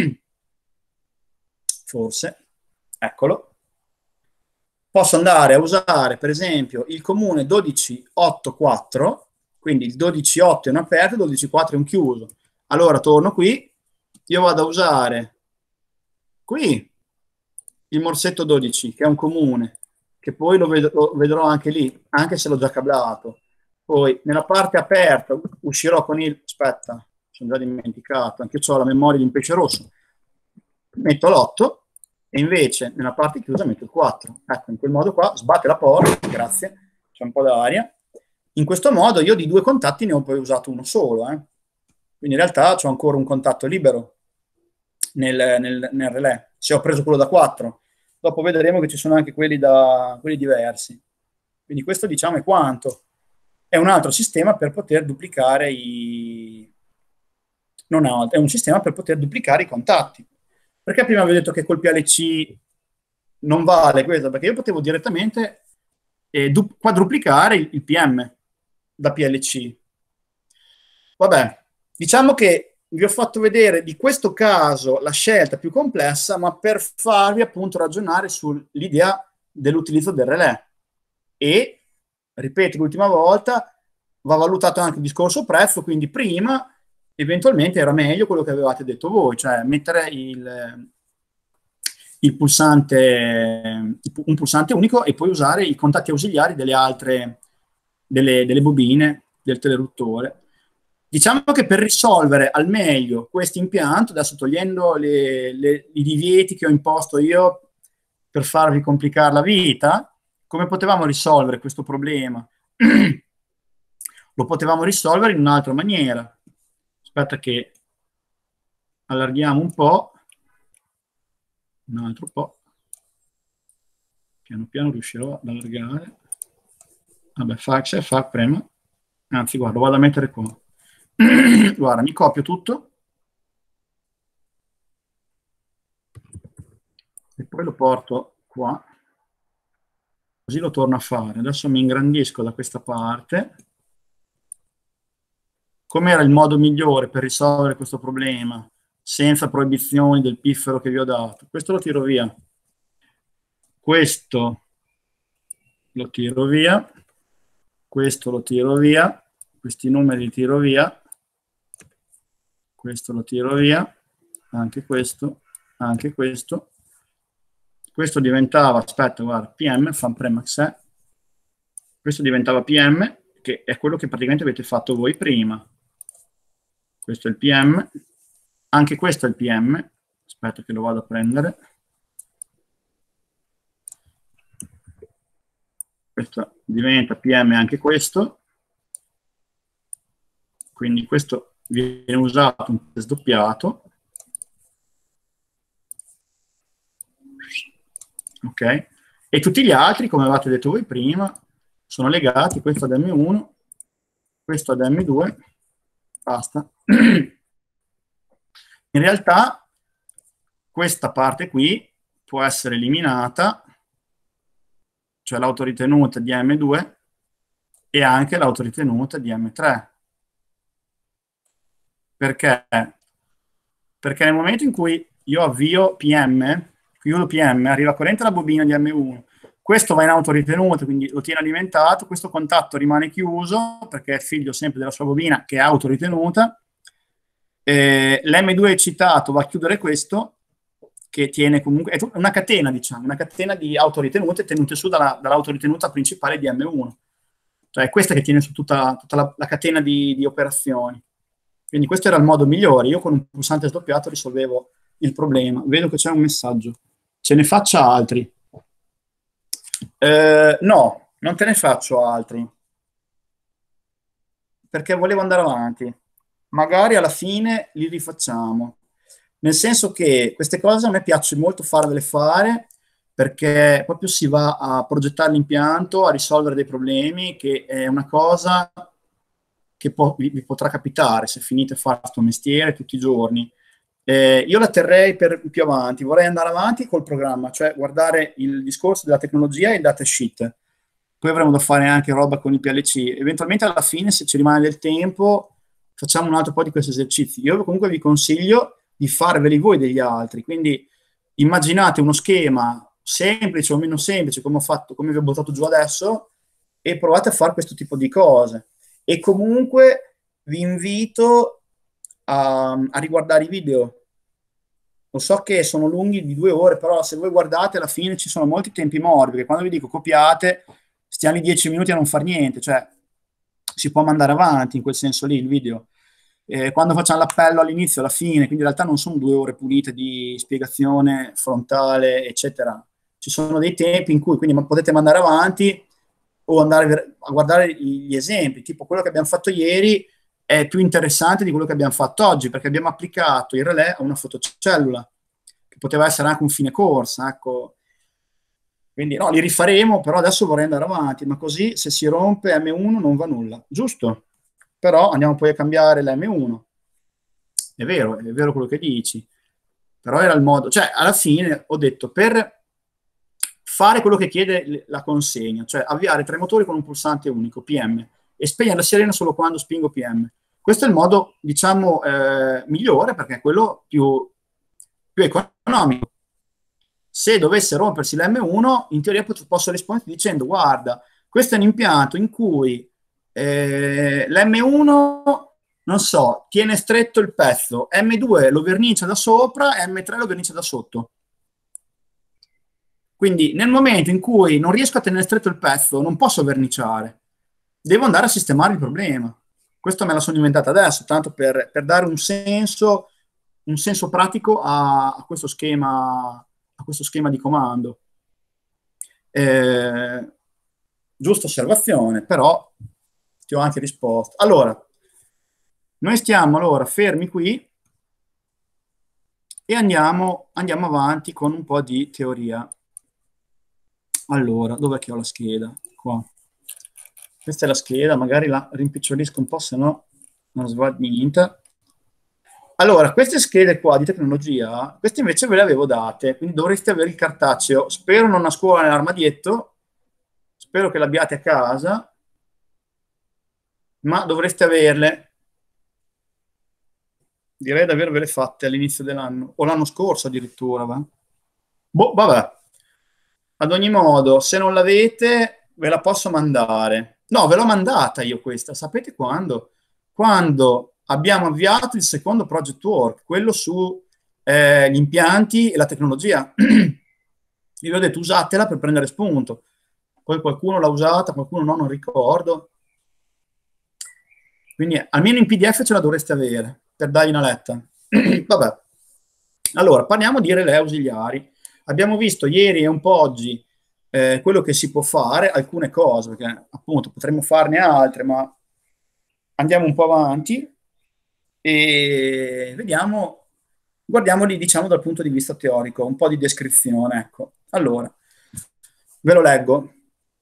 forse, eccolo, posso andare a usare per esempio il comune dodici otto quattro, quindi il dodici otto è un aperto, il dodici quattro è un chiuso. Allora torno qui, io vado a usare qui il morsetto dodici, che è un comune, che poi lo, ved lo vedrò anche lì, anche se l'ho già cablato. Poi nella parte aperta uscirò con il, aspetta, sono già dimenticato, anche io ho la memoria di un pesce rosso, metto l'otto e invece nella parte chiusa metto il quattro. Ecco, in quel modo qua sbatte la porta, grazie, c'è un po' d'aria. In questo modo io di due contatti ne ho poi usato uno solo, eh. Quindi in realtà ho ancora un contatto libero nel, nel, nel relè, se ho preso quello da quattro. Dopo vedremo che ci sono anche quelli, da, quelli diversi. Quindi questo diciamo è quanto. È un altro sistema per poter duplicare i... non è altro, è un sistema per poter duplicare i contatti. Perché prima vi ho detto che col P L C non vale questo? Perché io potevo direttamente eh, quadruplicare il, il P M da P L C. Vabbè, diciamo che vi ho fatto vedere di questo caso la scelta più complessa, ma per farvi appunto ragionare sull'idea dell'utilizzo del relè. E, ripeto l'ultima volta, va valutato anche il discorso prezzo, quindi prima eventualmente era meglio quello che avevate detto voi, cioè mettere il, il pulsante, un pulsante unico e poi usare i contatti ausiliari delle altre, delle, delle bobine del teleruttore. Diciamo che per risolvere al meglio questo impianto, adesso togliendo le, le, i divieti che ho imposto io per farvi complicare la vita, come potevamo risolvere questo problema? Lo potevamo risolvere in un'altra maniera. Aspetta che allarghiamo un po', un altro po', piano piano riuscirò ad allargare. Vabbè, fax e fa prima, anzi guarda, lo vado a mettere qua. Guarda, mi copio tutto e poi lo porto qua, così lo torno a fare. Adesso mi ingrandisco da questa parte. Com'era il modo migliore per risolvere questo problema senza proibizioni del piffero che vi ho dato? Questo lo tiro via, questo lo tiro via, questo lo tiro via, questi numeri li tiro via, questo lo tiro via, anche questo, anche questo. Questo diventava, aspetta, guarda, P M, fan premax è. Questo diventava P M, che è quello che praticamente avete fatto voi prima. Questo è il P M, anche questo è il P M, aspetta che lo vado a prendere. Questo diventa P M anche questo, quindi questo viene usato un po' sdoppiato. Ok? E tutti gli altri, come avete detto voi prima, sono legati, questo ad M uno, questo ad M due, basta. In realtà questa parte qui può essere eliminata, cioè l'autoritenuta di M due e anche l'autoritenuta di M tre. Perché? Perché nel momento in cui io avvio P M, chiudo P M, arriva corrente alla bobina di M uno, questo va in autoritenuta, quindi lo tiene alimentato, questo contatto rimane chiuso perché è figlio sempre della sua bobina che è autoritenuta, eh, l'M due eccitato va a chiudere questo, che tiene comunque, è una catena, diciamo, una catena di autoritenute tenute su dalla, dall'autoritenuta principale di M uno. Cioè è questa che tiene su tutta, tutta la, la catena di, di operazioni. Quindi questo era il modo migliore. Io con un pulsante sdoppiato risolvevo il problema. Vedo che c'è un messaggio. Ce ne faccia altri? Eh, no, non te ne faccio altri. Perché volevo andare avanti. Magari alla fine li rifacciamo. Nel senso che queste cose a me piace molto farvele fare, perché proprio si va a progettare l'impianto, a risolvere dei problemi, che è una cosa che può, vi, vi potrà capitare se finite a fare questo mestiere tutti i giorni. Eh, io la terrei per più avanti, vorrei andare avanti col programma, cioè guardare il discorso della tecnologia e il datasheet. poi avremo da fare anche roba con i P L C. Eventualmente alla fine, se ci rimane del tempo, facciamo un altro po' di questi esercizi. Io comunque vi consiglio di farveli voi degli altri, quindi immaginate uno schema semplice o meno semplice, come ho fatto, come vi ho buttato giù adesso, e provate a fare questo tipo di cose. E comunque vi invito a, a riguardare i video. Lo so che sono lunghi di due ore, però se voi guardate alla fine ci sono molti tempi morti, perché quando vi dico copiate, stiamo lì dieci minuti a non fare niente, cioè si può mandare avanti in quel senso lì il video. Eh, quando facciamo l'appello all'inizio e alla fine, quindi in realtà non sono due ore pulite di spiegazione frontale, eccetera. Ci sono dei tempi in cui quindi potete mandare avanti o andare a guardare gli esempi, tipo quello che abbiamo fatto ieri è più interessante di quello che abbiamo fatto oggi, perché abbiamo applicato il relè a una fotocellula, che poteva essere anche un fine corsa, ecco. Quindi no, li rifaremo, però adesso vorrei andare avanti, ma così se si rompe M uno non va nulla, giusto? Però andiamo poi a cambiare l'M uno. È vero, è vero quello che dici, però era il modo, cioè alla fine ho detto per fare quello che chiede la consegna, cioè avviare tre motori con un pulsante unico, P M, e spegnere la sirena solo quando spingo P M. Questo è il modo, diciamo, eh, migliore, perché è quello più, più economico. Se dovesse rompersi l'M uno, in teoria posso rispondere dicendo, guarda, questo è un impianto in cui eh, l'M uno, non so, tiene stretto il pezzo, M due lo vernicia da sopra, M tre lo vernicia da sotto. Quindi nel momento in cui non riesco a tenere stretto il pezzo, non posso verniciare, devo andare a sistemare il problema. Questo me la sono inventata adesso, tanto per, per dare un senso, un senso pratico a, a, questo schema, a questo schema di comando. Eh, giusta osservazione, però ti ho anche risposto. Allora, noi stiamo allora fermi qui e andiamo, andiamo avanti con un po' di teoria. Allora, dov'è che ho la scheda? Qua. Questa è la scheda, magari la rimpicciolisco un po', se no non sbaglio niente. Allora, queste schede qua di tecnologia, queste invece ve le avevo date, quindi dovreste avere il cartaceo. Spero non a scuola nell'armadietto, spero che l'abbiate a casa, ma dovreste averle. Direi di avervele fatte all'inizio dell'anno, o l'anno scorso addirittura. Va? Boh, vabbè. Ad ogni modo, se non l'avete, ve la posso mandare. No, ve l'ho mandata io questa. Sapete quando? Quando abbiamo avviato il secondo project work, quello su eh, gli impianti e la tecnologia. Io vi ho detto, usatela per prendere spunto. Poi qualcuno l'ha usata, qualcuno no, non ricordo. Quindi almeno in P D F ce la dovreste avere, per dargli una letta. Vabbè. Allora, parliamo di relè ausiliari. Abbiamo visto ieri e un po' oggi eh, quello che si può fare, alcune cose, perché appunto potremmo farne altre, ma andiamo un po' avanti e vediamo, guardiamoli diciamo dal punto di vista teorico, un po' di descrizione, ecco. Allora, ve lo leggo.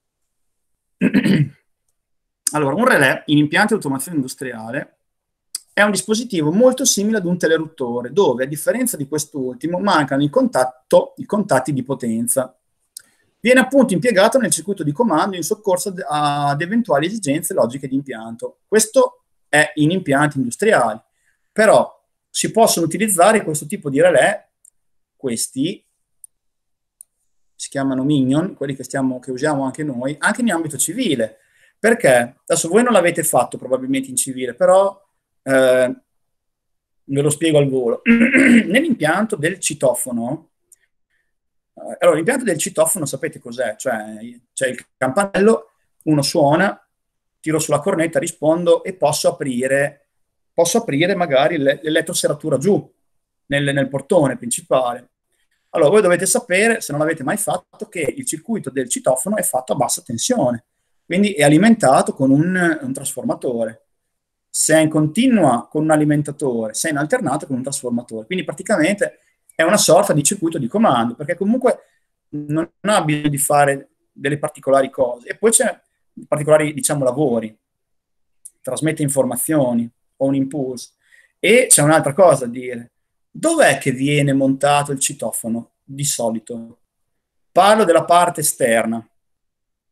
Allora, un relè in impianti di automazione industriale è un dispositivo molto simile ad un teleruttore, dove, a differenza di quest'ultimo, mancano il contatto, i contatti di potenza. Viene appunto impiegato nel circuito di comando in soccorso ad eventuali esigenze logiche di impianto. Questo è in impianti industriali. Però si possono utilizzare questo tipo di relè, questi, si chiamano Minion, quelli che, stiamo, che usiamo anche noi, anche in ambito civile. Perché? Adesso voi non l'avete fatto probabilmente in civile, però eh, ve lo spiego al volo. Nell'impianto del citofono, eh, allora l'impianto del citofono sapete cos'è? Cioè c'è il campanello, uno suona, tiro sulla cornetta, rispondo e posso aprire, posso aprire magari l'elettroseratura giù nel, nel portone principale. Allora voi dovete sapere, se non l'avete mai fatto, che il circuito del citofono è fatto a bassa tensione. Quindi è alimentato con un, un trasformatore. Se è in continua con un alimentatore, se è in alternata con un trasformatore. Quindi praticamente è una sorta di circuito di comando, perché comunque non ha bisogno di fare delle particolari cose. E poi c'è particolari, diciamo, lavori. Trasmette informazioni o un impulso. E c'è un'altra cosa da dire. Dov'è che viene montato il citofono di solito? Parlo della parte esterna.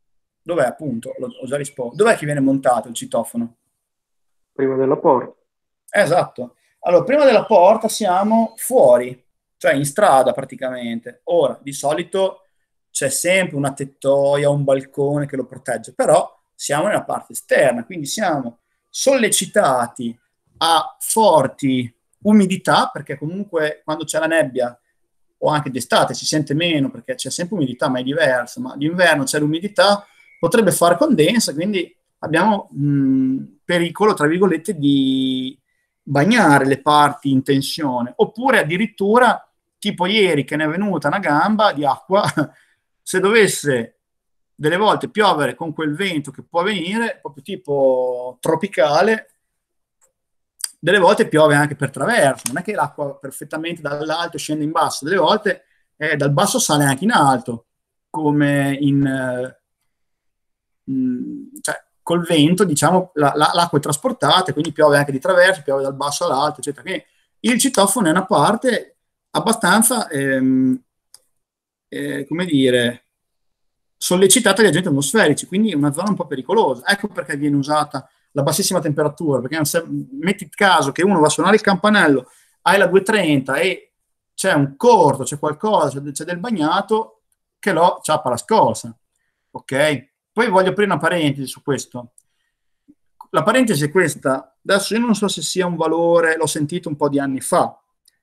Dov'è appunto? L'ho- Ho già risposto. Dov'è che viene montato il citofono? prima della porta. Esatto. Allora, prima della porta siamo fuori, cioè in strada praticamente. Ora, di solito c'è sempre una tettoia, un balcone che lo protegge, però siamo nella parte esterna, quindi siamo sollecitati a forti umidità, perché comunque quando c'è la nebbia o anche d'estate si sente meno perché c'è sempre umidità, ma è diversa, ma d'inverno c'è l'umidità, potrebbe fare condensa, quindi abbiamo mh, pericolo, tra virgolette, di bagnare le parti in tensione, oppure addirittura, tipo ieri che ne è venuta una gamba di acqua, se dovesse delle volte piovere con quel vento che può venire, proprio tipo tropicale, delle volte piove anche per traverso, non è che l'acqua perfettamente dall'alto scende in basso, delle volte eh, dal basso sale anche in alto, come in... eh, mh, cioè, col vento, diciamo, la- la- l'acqua è trasportata, quindi piove anche di traverso, piove dal basso all'alto, eccetera. Quindi il citofono è una parte abbastanza, ehm, eh, come dire, sollecitata agli agenti atmosferici, quindi è una zona un po' pericolosa. Ecco perché viene usata la bassissima temperatura, perché non se- metti caso che uno va a suonare il campanello, hai la duecentotrenta e c'è un corto, c'è qualcosa, c'è, c'è del bagnato, che lo ciappa la scorsa. Ok? Poi voglio aprire una parentesi su questo. La parentesi è questa. Adesso io non so se sia un valore, l'ho sentito un po' di anni fa,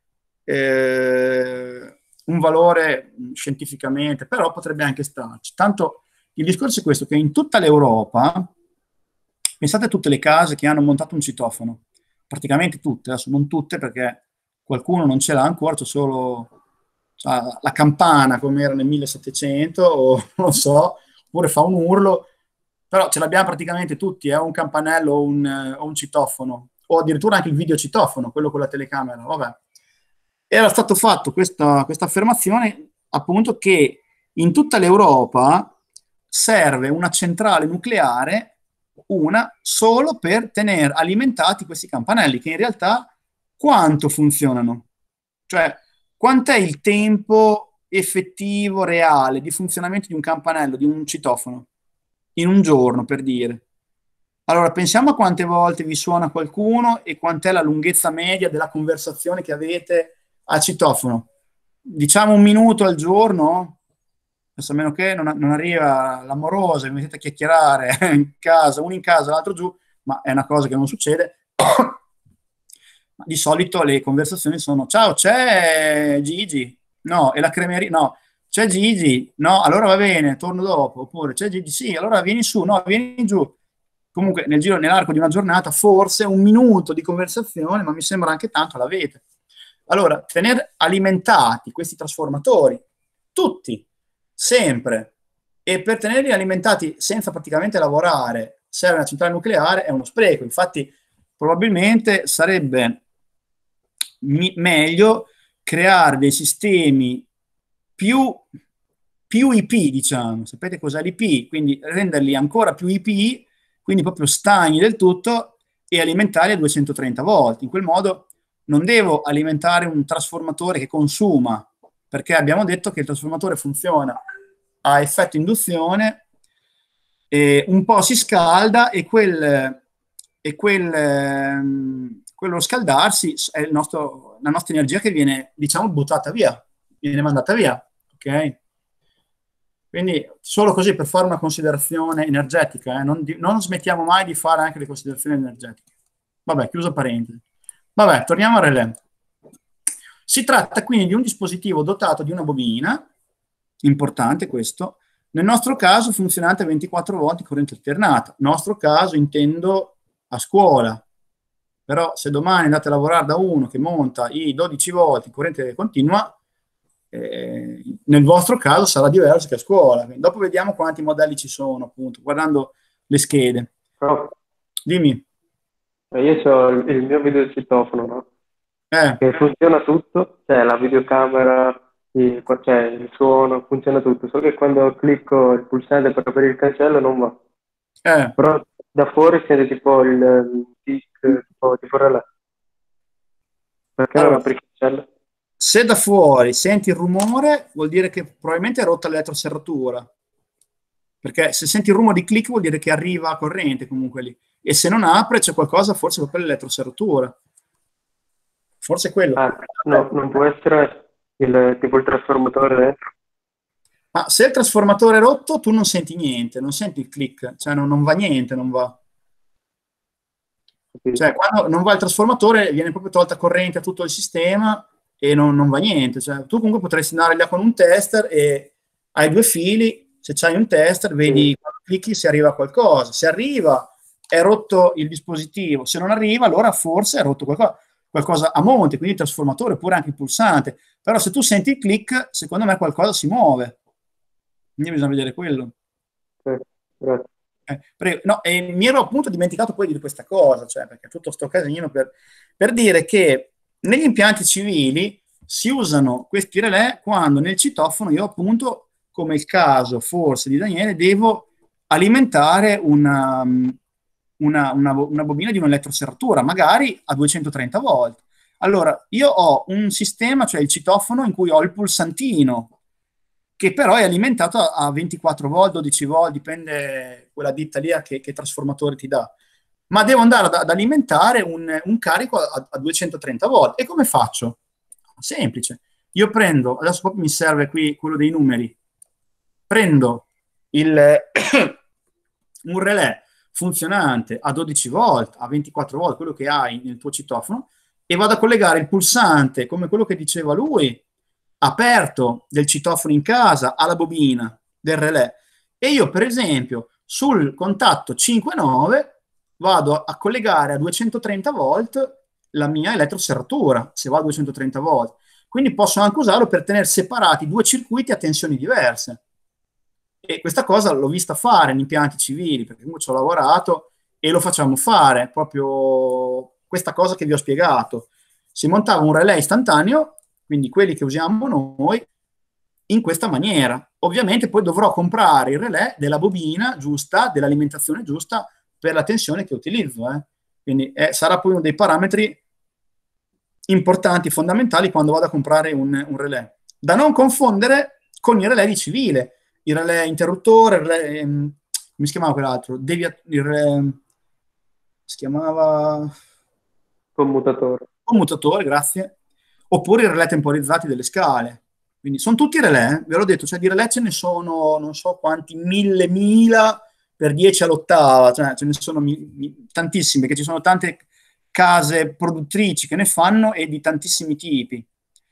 eh, un valore mh, scientificamente, però potrebbe anche starci. Tanto il discorso è questo, che in tutta l'Europa, pensate a tutte le case che hanno montato un citofono, praticamente tutte, adesso non tutte perché qualcuno non ce l'ha ancora, c'è solo c'ha la campana come era nel millesettecento, o non so, oppure fa un urlo, però ce l'abbiamo praticamente tutti, è un campanello o un, eh, o un citofono, o addirittura anche il videocitofono, quello con la telecamera, vabbè. Era stato fatto questa, questa affermazione appunto che in tutta l'Europa serve una centrale nucleare, una, solo per tenere alimentati questi campanelli, che in realtà quanto funzionano? Cioè, quant'è il tempo effettivo, reale, di funzionamento di un campanello, di un citofono, in un giorno, per dire? Allora, pensiamo a quante volte vi suona qualcuno e quant'è la lunghezza media della conversazione che avete al citofono. Diciamo un minuto al giorno, adesso a meno che non, non arriva l'amorosa, vi mettete a chiacchierare in casa, uno in casa, l'altro giù, ma è una cosa che non succede. Ma di solito le conversazioni sono: ciao, c'è Gigi? No, e la cremeria? No, c'è Gigi? No, allora va bene, torno dopo. Oppure c'è Gigi? Sì, allora vieni su, no, vieni giù. Comunque nel giro, nell'arco di una giornata, forse un minuto di conversazione, ma mi sembra anche tanto l'avete. Allora, tenere alimentati questi trasformatori, tutti, sempre, e per tenerli alimentati senza praticamente lavorare, serve una centrale nucleare, è uno spreco. Infatti, probabilmente sarebbe mi- meglio creare dei sistemi più, più I P, diciamo. Sapete cos'è l'I P? Quindi renderli ancora più I P, quindi proprio stagni del tutto, e alimentarli a duecentotrenta volt. In quel modo non devo alimentare un trasformatore che consuma, perché abbiamo detto che il trasformatore funziona a effetto induzione, e un po' si scalda e quel, e quel ehm, quello scaldarsi è il nostro, la nostra energia che viene, diciamo, buttata via, viene mandata via, ok? Quindi solo così per fare una considerazione energetica, eh, non, di- non smettiamo mai di fare anche le considerazioni energetiche. Vabbè, chiusa parentesi. Vabbè, torniamo al relè. Si tratta quindi di un dispositivo dotato di una bobina, importante questo, nel nostro caso funzionante a ventiquattro volt di corrente alternata. Nostro caso intendo a scuola, però se domani andate a lavorare da uno che monta i dodici volt in corrente continua, eh, nel vostro caso sarà diverso che a scuola. Quindi dopo vediamo quanti modelli ci sono, appunto, guardando le schede. Però Dimmi. eh, io ho il, il mio videocitofono, no? Eh, Che funziona tutto, cioè la videocamera, il, cioè il suono, funziona tutto, solo che quando clicco il pulsante per aprire il cancello non va. eh. Però da fuori sente tipo il, il tic, tipo, tipo relè. Perché non Allora, apri il cancello? se da fuori senti il rumore, vuol dire che probabilmente è rotta l'elettroserratura. perché se senti il rumore di click vuol dire che arriva corrente comunque lì, e se non apre c'è qualcosa, forse proprio l'elettroserratura, forse è quello. Ah, no, non può essere il, tipo il trasformatore dentro. Ma se il trasformatore è rotto, tu non senti niente, non senti il click, cioè non, non va niente, non va. Sì. Cioè, quando non va il trasformatore, viene proprio tolta corrente a tutto il sistema e non, non va niente. Cioè, tu comunque potresti andare là con un tester e hai due fili, se c'hai un tester, vedi Sì. quando clicchi se arriva qualcosa. Se arriva, è rotto il dispositivo. Se non arriva, allora forse è rotto qualcosa, qualcosa a monte, quindi il trasformatore oppure anche il pulsante. Però se tu senti il click, secondo me qualcosa si muove. Quindi bisogna vedere quello. Sì, grazie. Eh, prego. No, e mi ero appunto dimenticato poi di questa cosa, cioè perché tutto sto casino per, per dire che negli impianti civili si usano questi relè quando nel citofono io appunto, come il caso forse di Daniele, devo alimentare una, una, una, una bobina di un'elettroserratura, magari a duecentotrenta volt. Allora, io ho un sistema, cioè il citofono, in cui ho il pulsantino, che però è alimentato a ventiquattro volt, dodici volt, dipende quella ditta lì a che, che trasformatore ti dà. Ma devo andare ad, ad alimentare un, un carico a, a duecentotrenta volt. E come faccio? Semplice. Io prendo, adesso proprio mi serve qui quello dei numeri, prendo il, un relè funzionante a dodici volt, a ventiquattro volt, quello che hai nel tuo citofono, e vado a collegare il pulsante, come quello che diceva lui, aperto del citofono in casa alla bobina del relè, e io per esempio sul contatto cinque nove vado a collegare a duecentotrenta volt la mia elettroserratura, se va a duecentotrenta volt, quindi posso anche usarlo per tenere separati due circuiti a tensioni diverse. E questa cosa l'ho vista fare in impianti civili, perché comunque ci ho lavorato e lo facciamo fare, proprio questa cosa che vi ho spiegato. Si montava un relè istantaneo, quindi quelli che usiamo noi, in questa maniera. Ovviamente poi dovrò comprare il relè della bobina giusta, dell'alimentazione giusta per la tensione che utilizzo. Eh. Quindi eh, sarà poi uno dei parametri importanti, fondamentali, quando vado a comprare un, un relè. Da non confondere con il relè di civile, il relè interruttore, il relè, ehm, come si chiamava quell'altro? Devia, il relè, si chiamava... Commutatore. Commutatore, grazie. Oppure i relè temporizzati delle scale. Quindi sono tutti relè, ve l'ho detto, cioè di relè ce ne sono non so quanti, mille, mila per dieci all'ottava, cioè ce ne sono mi, mi, tantissime, che ci sono tante case produttrici che ne fanno e di tantissimi tipi.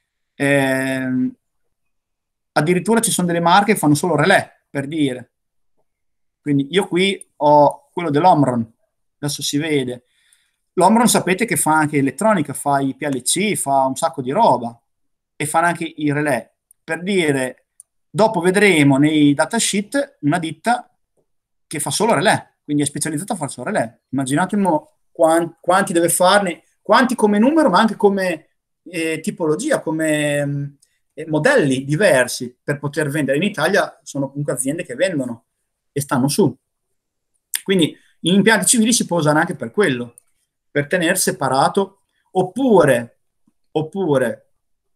Eh, addirittura ci sono delle marche che fanno solo relè, per dire. Quindi io qui ho quello dell'Omron, adesso si vede. L'Omron sapete che fa anche elettronica, fa i P L C, fa un sacco di roba e fa anche i relè. Per dire, dopo vedremo nei datasheet una ditta che fa solo relè, quindi è specializzata a fare solo relè. Immaginate quanti, quanti deve farne, quanti come numero, ma anche come eh, tipologia, come eh, modelli diversi per poter vendere. In Italia sono comunque aziende che vendono e stanno su. Quindi in impianti civili si può usare anche per quello, per tenere separato, oppure, oppure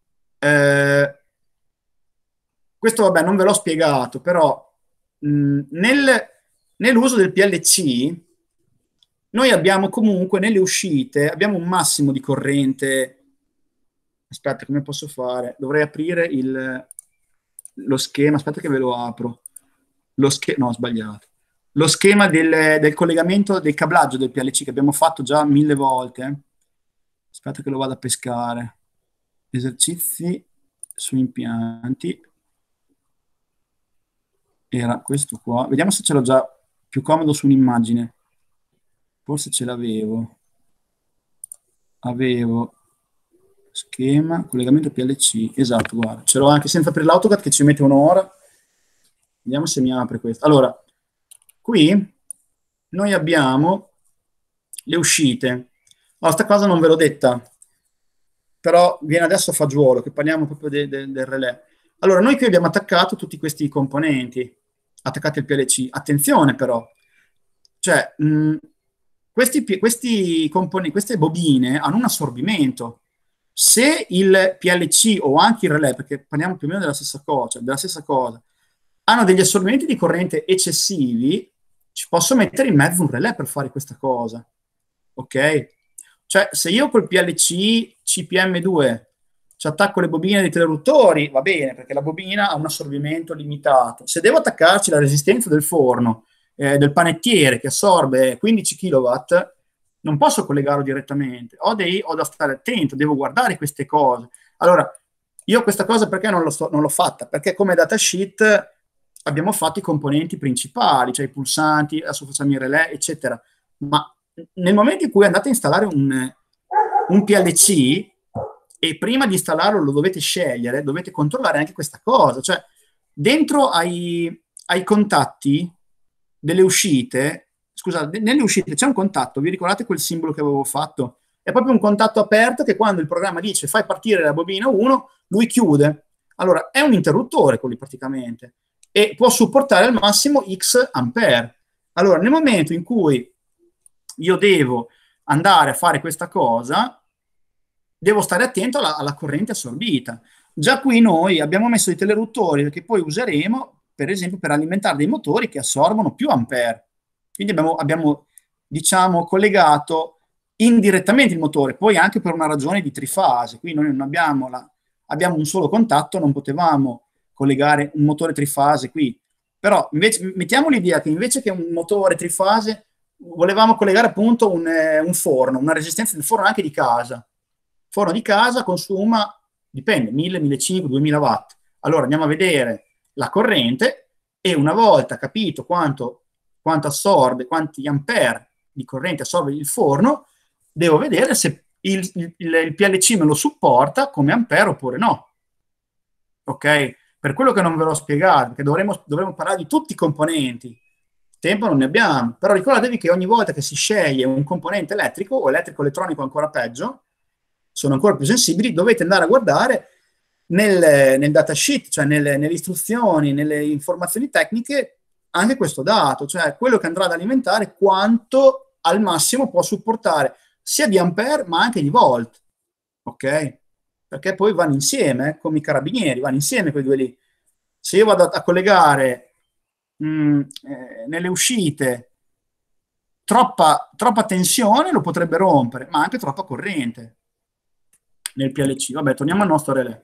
eh, questo vabbè non ve l'ho spiegato, però mh, nel, nell'uso del P L C noi abbiamo comunque nelle uscite, abbiamo un massimo di corrente. Aspetta, come posso fare? Dovrei aprire il, lo schema, aspetta che ve lo apro. Lo schema, no, ho sbagliato. Lo schema del, del collegamento del cablaggio del P L C che abbiamo fatto già mille volte. Aspetta che lo vado a pescare. Esercizi su impianti. Era questo qua. Vediamo se ce l'ho già più comodo su un'immagine. Forse ce l'avevo. Avevo schema, collegamento P L C. Esatto, guarda. Ce l'ho anche senza per l'AutoCAD che ci mette un'ora. Vediamo se mi apre questo. Allora, qui noi abbiamo le uscite. Allora, sta cosa non ve l'ho detta, però viene adesso a fagiolo, che parliamo proprio de, de, del relè. Allora, noi qui abbiamo attaccato tutti questi componenti, attaccati al P L C. Attenzione però, cioè, mh, questi, questi componenti, queste bobine hanno un assorbimento. Se il P L C o anche il relè, perché parliamo più o meno della stessa cosa, della stessa cosa hanno degli assorbimenti di corrente eccessivi, ci posso mettere in mezzo un relè per fare questa cosa, ok? Cioè, se io col P L C C P M due ci attacco le bobine dei interruttori, va bene, perché la bobina ha un assorbimento limitato. Se devo attaccarci la resistenza del forno, eh, del panettiere che assorbe quindici chilowatt, non posso collegarlo direttamente. Ho, dei, ho da stare attento, devo guardare queste cose. Allora, io questa cosa perché non, lo sto, non l'ho fatta? Perché come datasheet abbiamo fatto i componenti principali, cioè i pulsanti, adesso facciamo i relè, eccetera. Ma nel momento in cui andate a installare un, un P L C, e prima di installarlo lo dovete scegliere, dovete controllare anche questa cosa. Cioè, dentro ai, ai contatti delle uscite, scusate, nelle uscite c'è un contatto, vi ricordate quel simbolo che avevo fatto? È proprio un contatto aperto che quando il programma dice fai partire la bobina uno, lui chiude. Allora, è un interruttore quello praticamente, e può supportare al massimo X ampere. Allora, nel momento in cui io devo andare a fare questa cosa, devo stare attento alla, alla corrente assorbita. Già qui noi abbiamo messo dei teleruttori che poi useremo, per esempio, per alimentare dei motori che assorbono più ampere. Quindi abbiamo, abbiamo diciamo, collegato indirettamente il motore, poi anche per una ragione di trifase. Qui noi non abbiamo, la, abbiamo un solo contatto, non potevamo collegare un motore trifase qui. Però invece, mettiamo l'idea che invece che un motore trifase volevamo collegare appunto un, eh, un forno, una resistenza del forno anche di casa. Il forno di casa consuma, dipende, mille, millecinquecento, duemila watt. Allora andiamo a vedere la corrente e una volta capito quanto, quanto assorbe, quanti ampere di corrente assorbe il forno, devo vedere se il, il, il P L C me lo supporta come ampere oppure no. Ok? Per quello che non ve l'ho spiegato, perché dovremo, dovremo parlare di tutti i componenti. Tempo non ne abbiamo, però ricordatevi che ogni volta che si sceglie un componente elettrico o elettrico-elettronico ancora peggio, sono ancora più sensibili, dovete andare a guardare nel, nel datasheet, cioè nelle, nelle istruzioni, nelle informazioni tecniche, anche questo dato, cioè quello che andrà ad alimentare quanto al massimo può supportare sia di ampere ma anche di volt, ok? Perché poi vanno insieme, eh, come i carabinieri, vanno insieme quei due lì. Se io vado a, a collegare mh, eh, nelle uscite troppa, troppa tensione, lo potrebbe rompere, ma anche troppa corrente nel P L C. Vabbè, torniamo al nostro relè.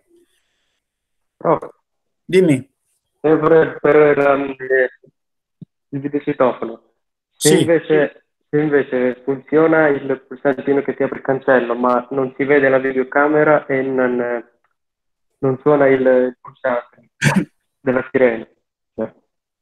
Oh, Dimmi. sempre per um, il videocitofono. Se Sì. invece, se invece funziona il pulsantino che ti apre il cancello, ma non si vede la videocamera e non, non suona il, il pulsante della sirena. Cioè.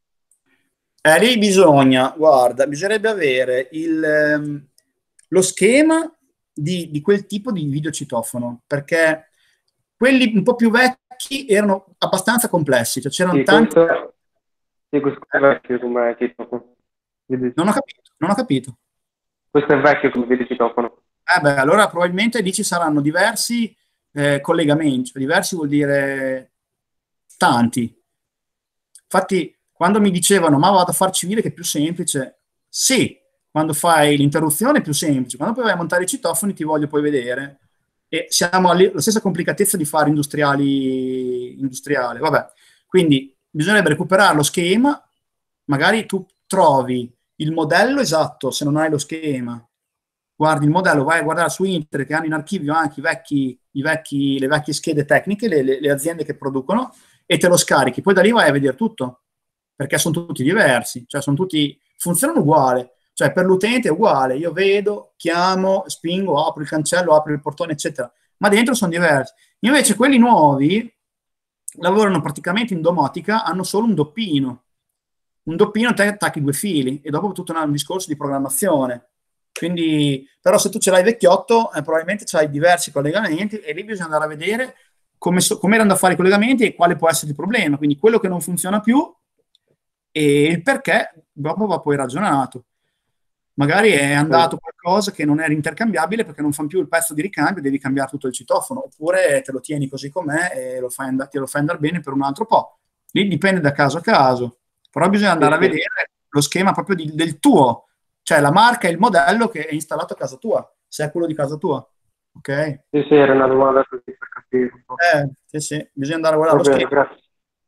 Eh, lì bisogna, guarda, bisognerebbe avere il, ehm, lo schema di, di quel tipo di videocitofono, perché quelli un po' più vecchi erano abbastanza complessi, cioè c'erano Sì, tanti... questo, sì, questo è vecchio come citofono. Non ho capito, non ho capito. Questo è vecchio come videocitofono. Eh beh, allora probabilmente lì ci saranno diversi eh, collegamenti, cioè diversi vuol dire tanti. Infatti, quando mi dicevano, ma vado a far civile che è più semplice, sì, quando fai l'interruzione è più semplice, quando poi vai a montare i citofoni ti voglio poi vedere. E siamo alla stessa complicatezza di fare industriali, industriale, vabbè. Quindi bisognerebbe recuperare lo schema, magari tu trovi il modello esatto, se non hai lo schema, guardi il modello, vai a guardare su internet che hanno in archivio anche i vecchi, i vecchi, le vecchie schede tecniche, le, le, le aziende che producono, e te lo scarichi. Poi da lì vai a vedere tutto, perché sono tutti diversi, cioè sono tutti, funzionano uguali, cioè per l'utente è uguale, io vedo, chiamo, spingo, apro il cancello, apro il portone, eccetera, ma dentro sono diversi. Invece quelli nuovi lavorano praticamente in domotica, hanno solo un doppino, un doppino te attacchi due fili, e dopo tutto un discorso di programmazione. Quindi, però se tu ce l'hai vecchiotto, eh, probabilmente c'hai diversi collegamenti, e lì bisogna andare a vedere come, so, come erano da fare i collegamenti e quale può essere il problema, quindi quello che non funziona più e il perché dopo va poi ragionato. Magari è andato qualcosa che non era intercambiabile perché non fanno più il pezzo di ricambio, devi cambiare tutto il citofono, oppure te lo tieni così com'è e lo fai and- te lo fai andare bene per un altro po'. Lì dipende da caso a caso, però bisogna andare Sì, a sì. vedere lo schema proprio di- del tuo, cioè la marca e il modello che è installato a casa tua, se è quello di casa tua, ok? Sì, sì, era una domanda così per capire un po'. Eh, sì, sì, bisogna andare a guardare Va lo bene, schema. grazie.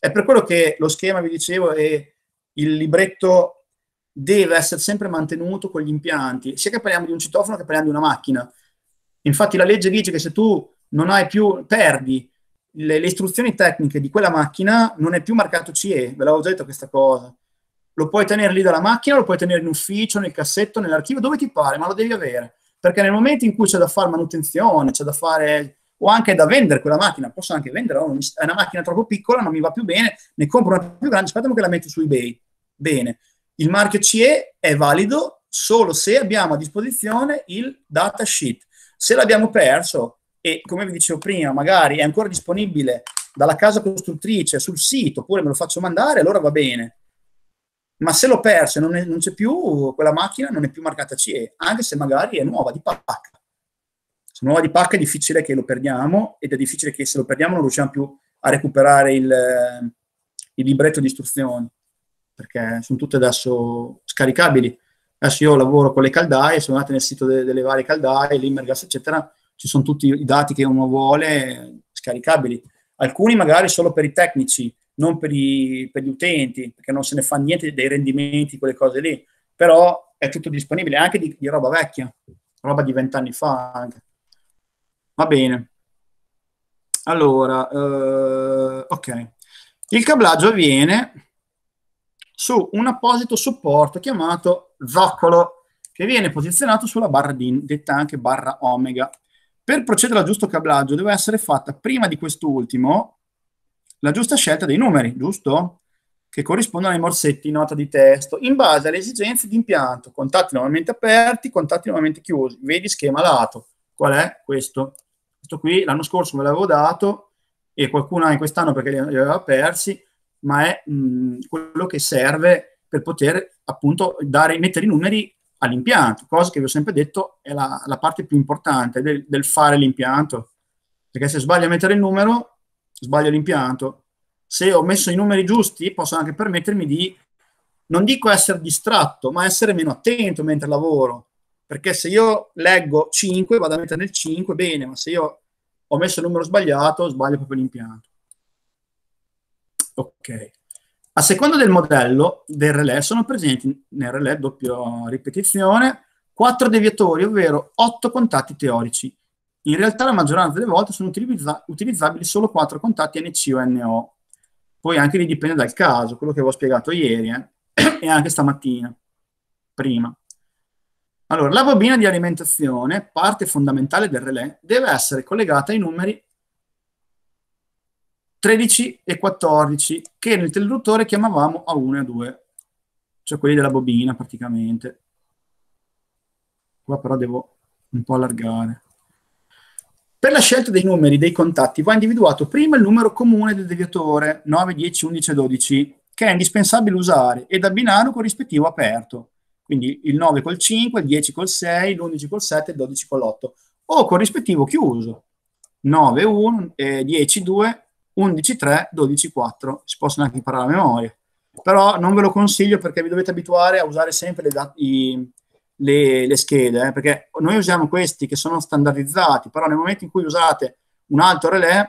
È per quello che lo schema, vi dicevo, è il libretto deve essere sempre mantenuto con gli impianti, sia che parliamo di un citofono che parliamo di una macchina. Infatti la legge dice che se tu non hai più, perdi le, le istruzioni tecniche di quella macchina, non è più marcato C E, ve l'avevo già detto questa cosa. Lo puoi tenere lì dalla macchina, lo puoi tenere in ufficio, nel cassetto, nell'archivio, dove ti pare, ma lo devi avere. Perché nel momento in cui c'è da fare manutenzione, c'è da fare, o anche da vendere quella macchina, posso anche vendere, oh, è una macchina troppo piccola, non mi va più bene, ne compro una più grande, aspetta che la metto su eBay. Bene, il marchio C E è valido solo se abbiamo a disposizione il datasheet. Se l'abbiamo perso, e come vi dicevo prima, magari è ancora disponibile dalla casa costruttrice sul sito, oppure me lo faccio mandare, allora va bene. Ma se l'ho perso e non, è- non c'è più, quella macchina non è più marcata C E, anche se magari è nuova di pacca. Se è nuova di pacca è difficile che lo perdiamo, ed è difficile che se lo perdiamo non riusciamo più a recuperare il, eh, il libretto di istruzioni, perché sono tutte adesso scaricabili. Adesso io lavoro con le caldaie, sono andate nel sito de- delle varie caldaie, l'Immergas, eccetera, ci sono tutti i dati che uno vuole scaricabili. Alcuni magari solo per i tecnici, non per, i- per gli utenti, perché non se ne fa niente dei rendimenti, quelle cose lì, però è tutto disponibile, anche di, di roba vecchia, roba di vent'anni fa anche. Va bene. Allora, eh, ok. Il cablaggio avviene su un apposito supporto chiamato zoccolo, che viene posizionato sulla barra D I N, detta anche barra omega. Per procedere al giusto cablaggio deve essere fatta prima di quest'ultimo la giusta scelta dei numeri, giusto? Che corrispondono ai morsetti nota di testo, in base alle esigenze di impianto, contatti normalmente aperti, contatti normalmente chiusi. Vedi schema lato. Qual è? Questo. Questo qui l'anno scorso ve l'avevo dato e qualcuno anche quest'anno perché li li aveva persi, ma è mh, quello che serve per poter appunto dare, mettere i numeri all'impianto, cosa che vi ho sempre detto è la, la parte più importante del, del fare l'impianto, perché se sbaglio a mettere il numero, sbaglio l'impianto. Se ho messo i numeri giusti, posso anche permettermi di, non dico essere distratto, ma essere meno attento mentre lavoro, perché se io leggo cinque, vado a mettere nel cinque, bene, ma se io ho messo il numero sbagliato, sbaglio proprio l'impianto. Ok. A seconda del modello del relè sono presenti nel relè doppia ripetizione quattro deviatori, ovvero otto contatti teorici. In realtà la maggioranza delle volte sono utilizza- utilizzabili solo quattro contatti N C o N O. Poi anche lì dipende dal caso, quello che avevo spiegato ieri eh, e anche stamattina, prima. Allora, la bobina di alimentazione, parte fondamentale del relè, deve essere collegata ai numeri tredici e quattordici, che nel teleduttore chiamavamo A uno e A due, cioè quelli della bobina praticamente. Qua però devo un po' allargare. Per la scelta dei numeri dei contatti va individuato prima il numero comune del deviatore, nove, dieci, undici e dodici, che è indispensabile usare, ed abbinare un corrispettivo aperto. Quindi il nove col cinque, il dieci col sei, l'undici col sette, il dodici con l'otto. O corrispettivo chiuso, nove, uno, eh, dieci, due, undici, tre, dodici, quattro. Si possono anche imparare a memoria. Però non ve lo consiglio perché vi dovete abituare a usare sempre le, dat- i- le, le schede, eh, perché noi usiamo questi che sono standardizzati, però nel momento in cui usate un altro relè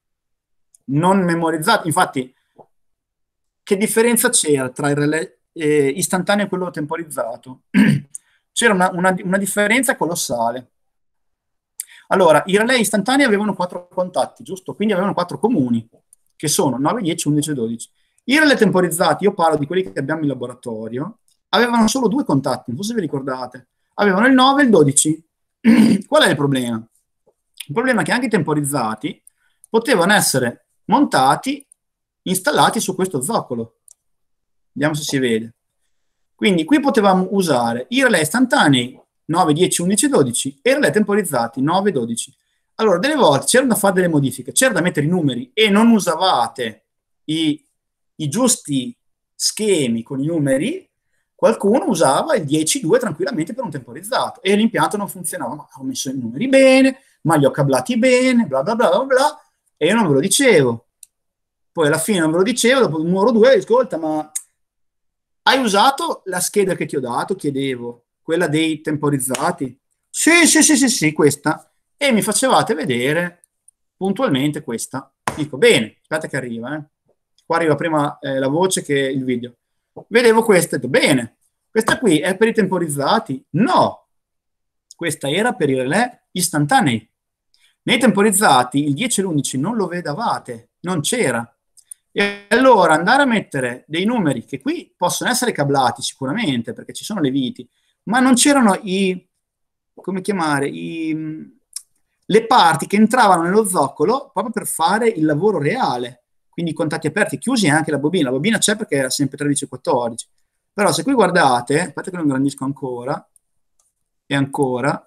non memorizzato, infatti che differenza c'era tra il relè eh, istantaneo e quello temporizzato? C'era una, una- una differenza colossale. Allora, i relè istantanei avevano quattro contatti, giusto? Quindi avevano quattro comuni, che sono nove, dieci, undici e dodici. I relè temporizzati, io parlo di quelli che abbiamo in laboratorio, avevano solo due contatti, non so se vi ricordate. Avevano il nove e il dodici. Qual è il problema? Il problema è che anche i temporizzati potevano essere montati, installati su questo zoccolo. Vediamo se si vede. Quindi qui potevamo usare i relè istantanei nove, dieci, undici e dodici e i relè temporizzati nove e dodici. Allora, delle volte c'erano da fare delle modifiche, c'era da mettere i numeri e non usavate i, i giusti schemi con i numeri, qualcuno usava il dieci due tranquillamente per un temporizzato e l'impianto non funzionava. Ma ho messo i numeri bene, ma li ho cablati bene, bla bla bla bla bla, e io non ve lo dicevo. Poi alla fine non ve lo dicevo, dopo il numero due, ascolta, ma hai usato la scheda che ti ho dato? Chiedevo, quella dei temporizzati. Sì, sì, sì, sì, sì, questa. E mi facevate vedere puntualmente questa. Dico, bene, aspetta che arriva, eh. qua arriva prima eh, la voce che il video. Vedevo questa, ho detto, bene, questa qui è per i temporizzati? No, questa era per i relè istantanei. Nei temporizzati il dieci e l'undici non lo vedavate, non c'era. E allora andare a mettere dei numeri che qui possono essere cablati sicuramente, perché ci sono le viti, ma non c'erano i, come chiamare, i, le parti che entravano nello zoccolo proprio per fare il lavoro reale. Quindi i contatti aperti e chiusi e anche la bobina. La bobina c'è perché era sempre tredici e quattordici. Però se qui guardate, aspetta che lo ingrandisco ancora, e ancora,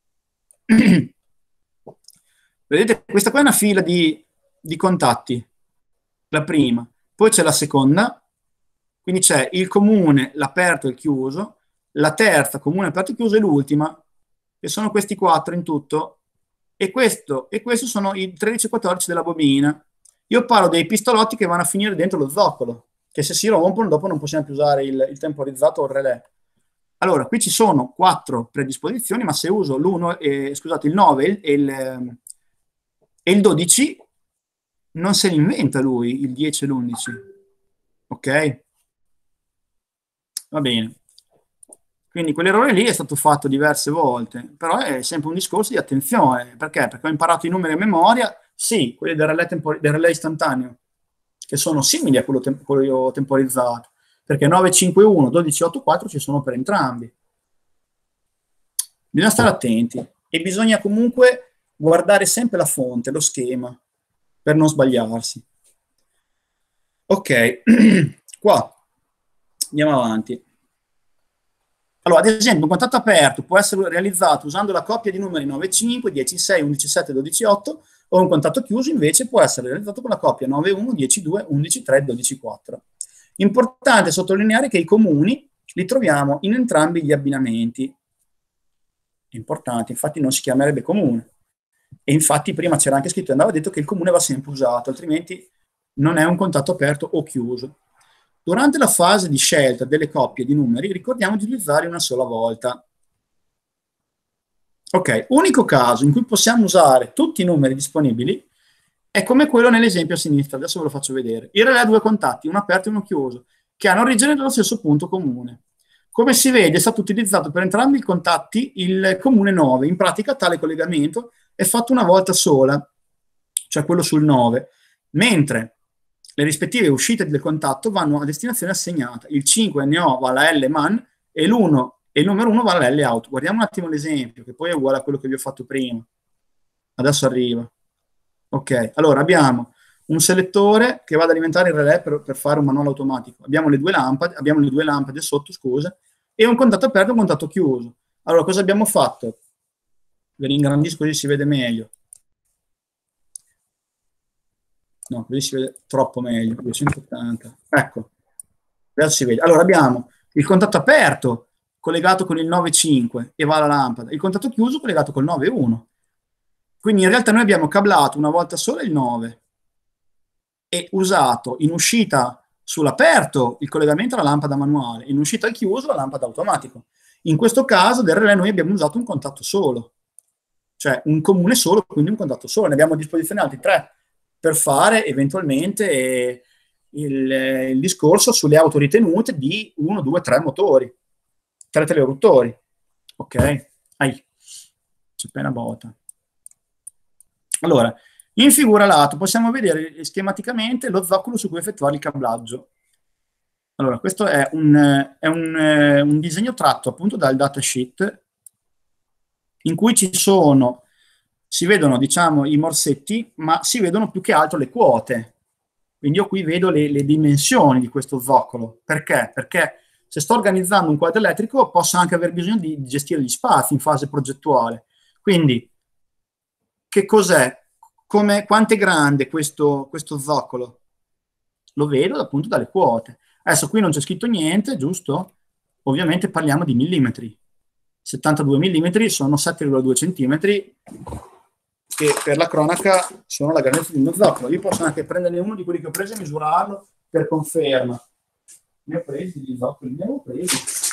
vedete, questa qua è una fila di, di contatti, la prima, poi c'è la seconda, quindi c'è il comune, l'aperto e il chiuso, la terza, comune, aperto e chiuso, e l'ultima, che sono questi quattro in tutto, e questo e questo sono i tredici e quattordici della bobina. Io parlo dei pistolotti che vanno a finire dentro lo zoccolo, che se si rompono dopo non possiamo più usare il, il temporizzato o il relè. Allora, qui ci sono quattro predisposizioni, ma se uso l'uno, eh, scusate, il nove e il, eh, e il dodici, non se li inventa lui, il dieci e l'undici. Ok? Va bene. Quindi quell'errore lì è stato fatto diverse volte, però è sempre un discorso di attenzione. Perché? Perché ho imparato i numeri a memoria, sì, quelli del relè, tempor- del relè istantaneo, che sono simili a quello, tem- quello temporizzato, perché nove cinque uno, dodici otto quattro ci sono per entrambi. Bisogna stare attenti e bisogna comunque guardare sempre la fonte, lo schema, per non sbagliarsi. Ok, qua andiamo avanti. Allora, ad esempio, un contatto aperto può essere realizzato usando la coppia di numeri nove cinque, dieci sei, undici sette, dodici otto, o un contatto chiuso invece può essere realizzato con la coppia nove uno, dieci due, undici tre, dodici quattro. Importante sottolineare che i comuni li troviamo in entrambi gli abbinamenti. Importante, infatti non si chiamerebbe comune. E infatti prima c'era anche scritto, andava detto che il comune va sempre usato, altrimenti non è un contatto aperto o chiuso. Durante la fase di scelta delle coppie di numeri ricordiamo di utilizzare una sola volta. Ok, unico caso in cui possiamo usare tutti i numeri disponibili è come quello nell'esempio a sinistra, adesso ve lo faccio vedere. Il relè ha due contatti, uno aperto e uno chiuso, che hanno origine dallo stesso punto comune. Come si vede è stato utilizzato per entrambi i contatti il comune nove, in pratica tale collegamento è fatto una volta sola, cioè quello sul nove, mentre le rispettive uscite del contatto vanno a destinazione assegnata. Il cinque N O va alla L man e l'uno e il numero uno va alla L out. Guardiamo un attimo l'esempio, che poi è uguale a quello che vi ho fatto prima. Adesso arriva. Ok, allora abbiamo un selettore che va ad alimentare il relè per, per fare un manuale automatico. Abbiamo le due lampade, abbiamo le due lampade sotto, scusa, e un contatto aperto e un contatto chiuso. Allora, cosa abbiamo fatto? Ve li ingrandisco così si vede meglio. No, così si vede troppo meglio, duecentottanta. Ecco, adesso si vede. Allora abbiamo il contatto aperto collegato con il nove cinque e va alla lampada, il contatto chiuso collegato col nove uno. Quindi in realtà noi abbiamo cablato una volta sola il nove e usato in uscita sull'aperto il collegamento alla lampada manuale, in uscita al chiuso la lampada automatico. In questo caso del relè noi abbiamo usato un contatto solo, cioè un comune solo, quindi un contatto solo. Ne abbiamo a disposizione altri tre per fare eventualmente eh, il, eh, il discorso sulle auto ritenute di uno, due, tre motori, tre teleruttori. Ok? Ai, c'è appena botta. Allora, in figura lato possiamo vedere schematicamente lo zoccolo su cui effettuare il cablaggio. Allora, questo è un, è un, un disegno tratto appunto dal datasheet in cui ci sono, si vedono diciamo i morsetti, ma si vedono più che altro le quote. Quindi io qui vedo le, le dimensioni di questo zoccolo. Perché? Perché se sto organizzando un quadro elettrico posso anche aver bisogno di, di gestire gli spazi in fase progettuale. Quindi, che cos'è? Come, quanto è grande questo, questo zoccolo? Lo vedo appunto dalle quote. Adesso qui non c'è scritto niente, giusto? Ovviamente parliamo di millimetri. settantadue millimetri sono sette virgola due centimetri, che per la cronaca sono la grandezza di uno zoccolo. Io posso anche prenderne uno di quelli che ho preso e misurarlo per conferma. Ne ho presi gli zoccoli, ne ho presi.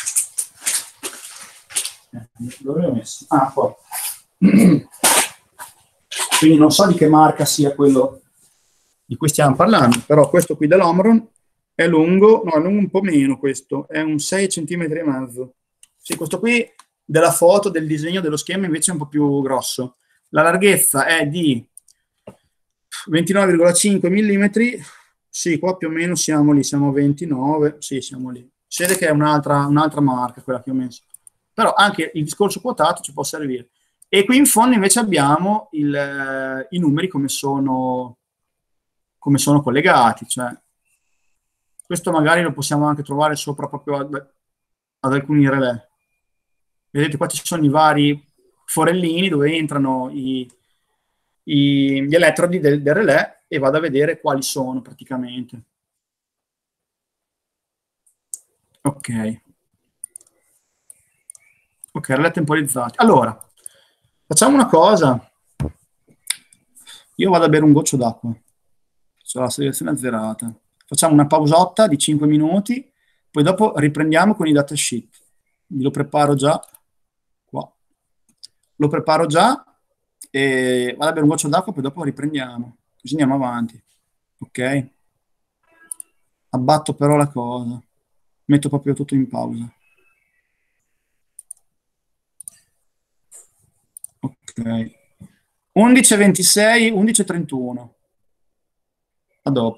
Eh, dove ho messo? Ah, qua. Quindi non so di che marca sia quello di cui stiamo parlando, però questo qui dell'Omron è lungo, no, è lungo un po' meno questo, è un sei centimetri e mezzo. Sì, questo qui della foto, del disegno, dello schema invece è un po' più grosso. La larghezza è di ventinove virgola cinque millimetri, sì, qua più o meno siamo lì, siamo a ventinove, sì, siamo lì. Si vede che è un'altra, un'altra marca quella che ho messo. Però anche il discorso quotato ci può servire. E qui in fondo invece abbiamo il, eh, i numeri come sono, come sono collegati, cioè questo magari lo possiamo anche trovare sopra proprio ad, ad alcuni relè. Vedete qua ci sono i vari forellini dove entrano i, i- gli elettrodi del, del relè e vado a vedere quali sono praticamente. Ok. Ok, relè temporizzati. Allora, facciamo una cosa. Io vado a bere un goccio d'acqua. C'ho la selezione azzerata. Facciamo una pausotta di cinque minuti, poi dopo riprendiamo con i datasheet. Lo preparo già qua. Lo preparo già e vado a bere un goccio d'acqua, poi dopo riprendiamo. Così andiamo avanti. Ok? Abbatto però la cosa. Metto proprio tutto in pausa. Ok. undici e ventisei, undici e trentuno. A dopo.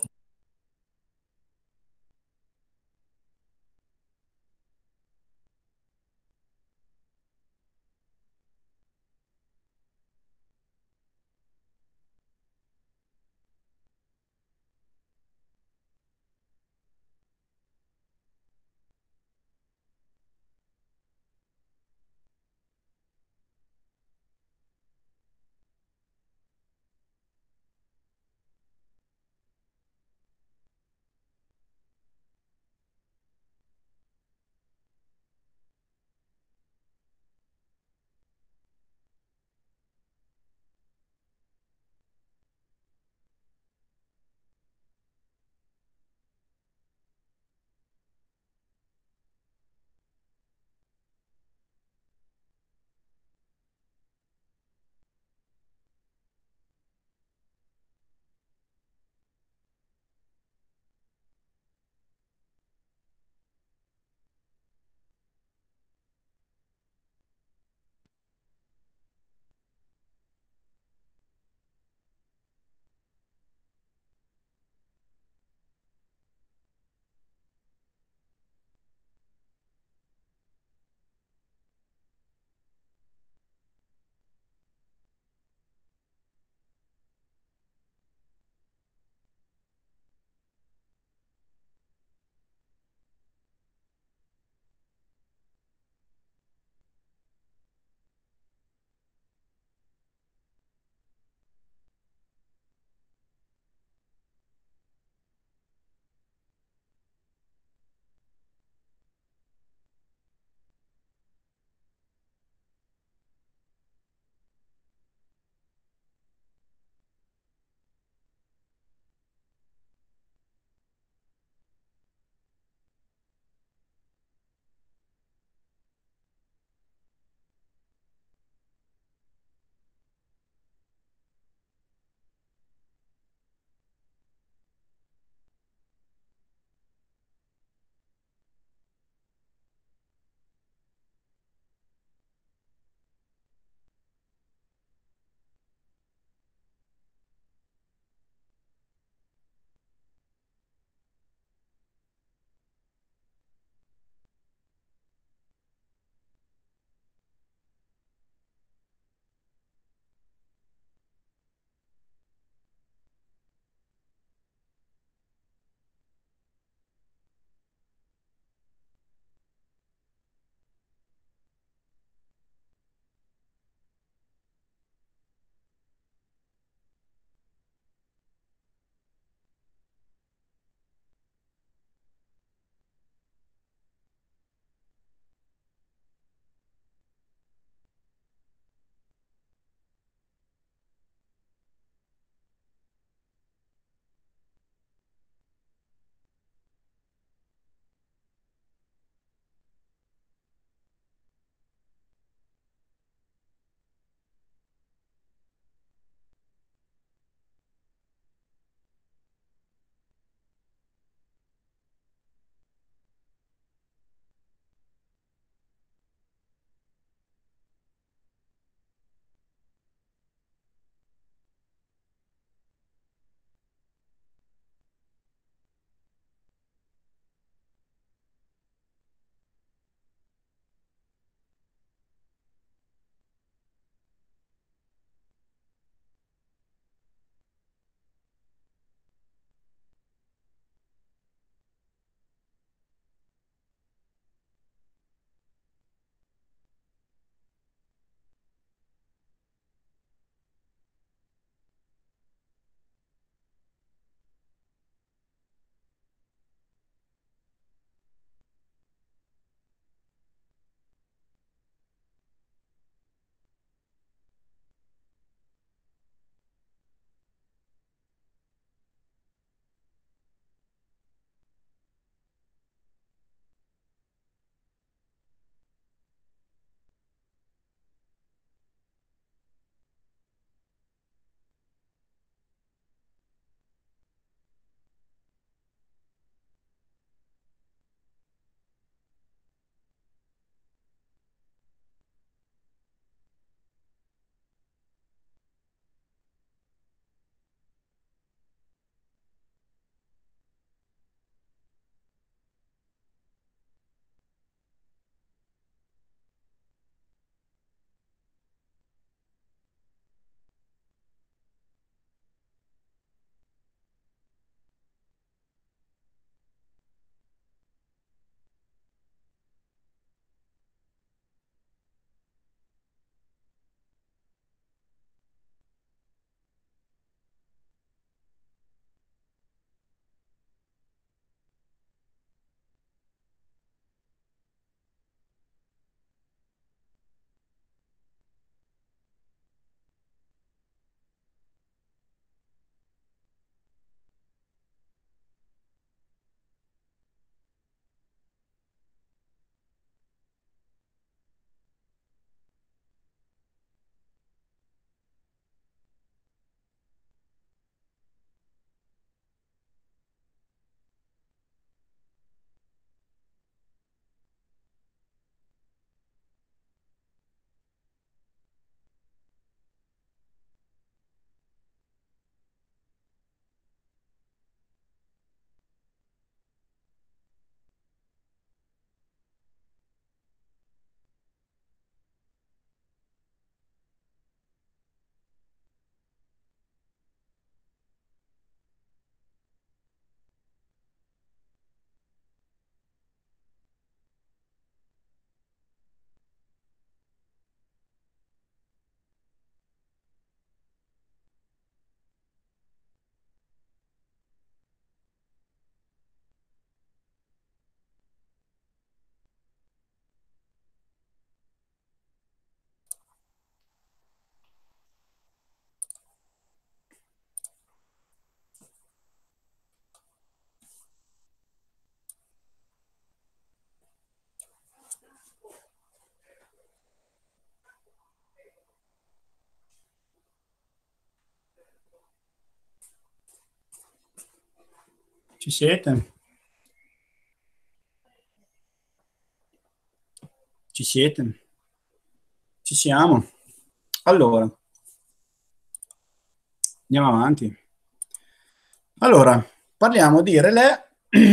Ci siete? Ci siete? Ci siamo. Allora, andiamo avanti. Allora, parliamo di relè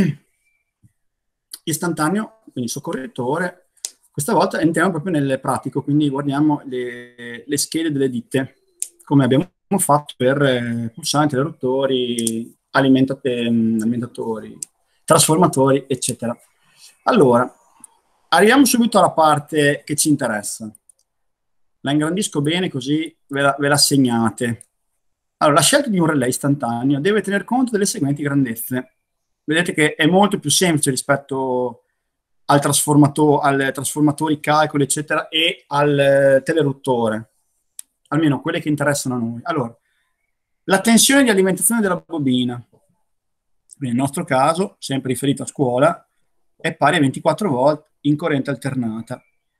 istantaneo, quindi soccorritore. Questa volta entriamo proprio nel pratico, quindi guardiamo le, le schede delle ditte, come abbiamo fatto per eh, pulsanti, interruttori, alimentate, alimentatori, trasformatori, eccetera. Allora, arriviamo subito alla parte che ci interessa. La ingrandisco bene così ve la, ve la segnate. Allora, la scelta di un relè istantaneo deve tener conto delle seguenti grandezze. Vedete che è molto più semplice rispetto al trasformatore, al trasformatori, calcoli, eccetera, e al teleruttore, almeno quelle che interessano a noi. Allora, la tensione di alimentazione della bobina, nel nostro caso, sempre riferito a scuola, è pari a ventiquattro volt in corrente alternata.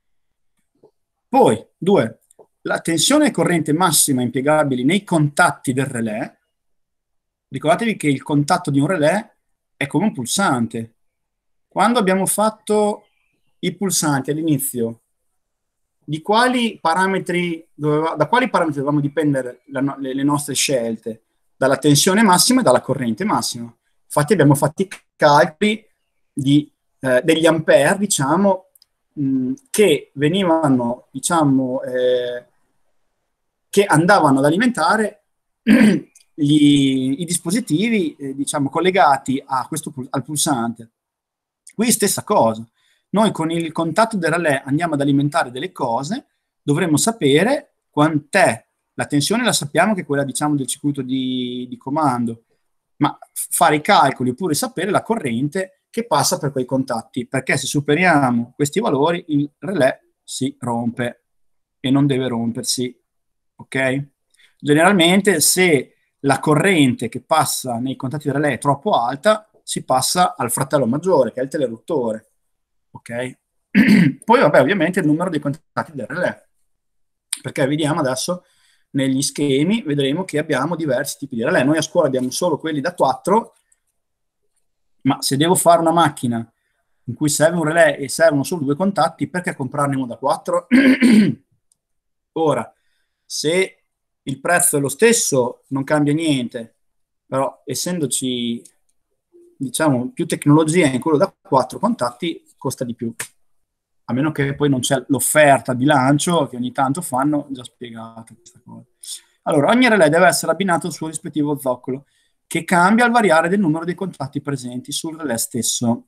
Poi, due, la tensione e corrente massima impiegabili nei contatti del relè. Ricordatevi che il contatto di un relè è come un pulsante. Quando abbiamo fatto i pulsanti all'inizio, di quali parametri doveva, da quali parametri dovevamo dipendere la, le, le nostre scelte? Dalla tensione massima e dalla corrente massima. Infatti abbiamo fatto i calcoli di, eh, degli ampere, diciamo, mh, che venivano, diciamo, eh, che andavano ad alimentare gli, i dispositivi, eh, diciamo, collegati a questo, al pulsante. Qui stessa cosa. Noi con il contatto del relè andiamo ad alimentare delle cose, dovremmo sapere quant'è la tensione, la sappiamo che è quella, diciamo, del circuito di, di comando, ma fare i calcoli oppure sapere la corrente che passa per quei contatti, perché se superiamo questi valori il relè si rompe e non deve rompersi, ok? Generalmente se la corrente che passa nei contatti del relè è troppo alta, si passa al fratello maggiore, che è il teleruttore. Ok? Poi, vabbè, ovviamente il numero dei contatti del relè. Perché vediamo adesso, negli schemi, vedremo che abbiamo diversi tipi di relè. Noi a scuola abbiamo solo quelli da quattro, ma se devo fare una macchina in cui serve un relè e servono solo due contatti, perché comprarne uno da quattro? Ora, se il prezzo è lo stesso, non cambia niente, però essendoci, diciamo, più tecnologia in quello da quattro contatti, costa di più. A meno che poi non c'è l'offerta a bilancio, che ogni tanto fanno, già spiegato questa cosa. Allora, ogni relè deve essere abbinato al suo rispettivo zoccolo, che cambia al variare del numero dei contatti presenti sul relè stesso.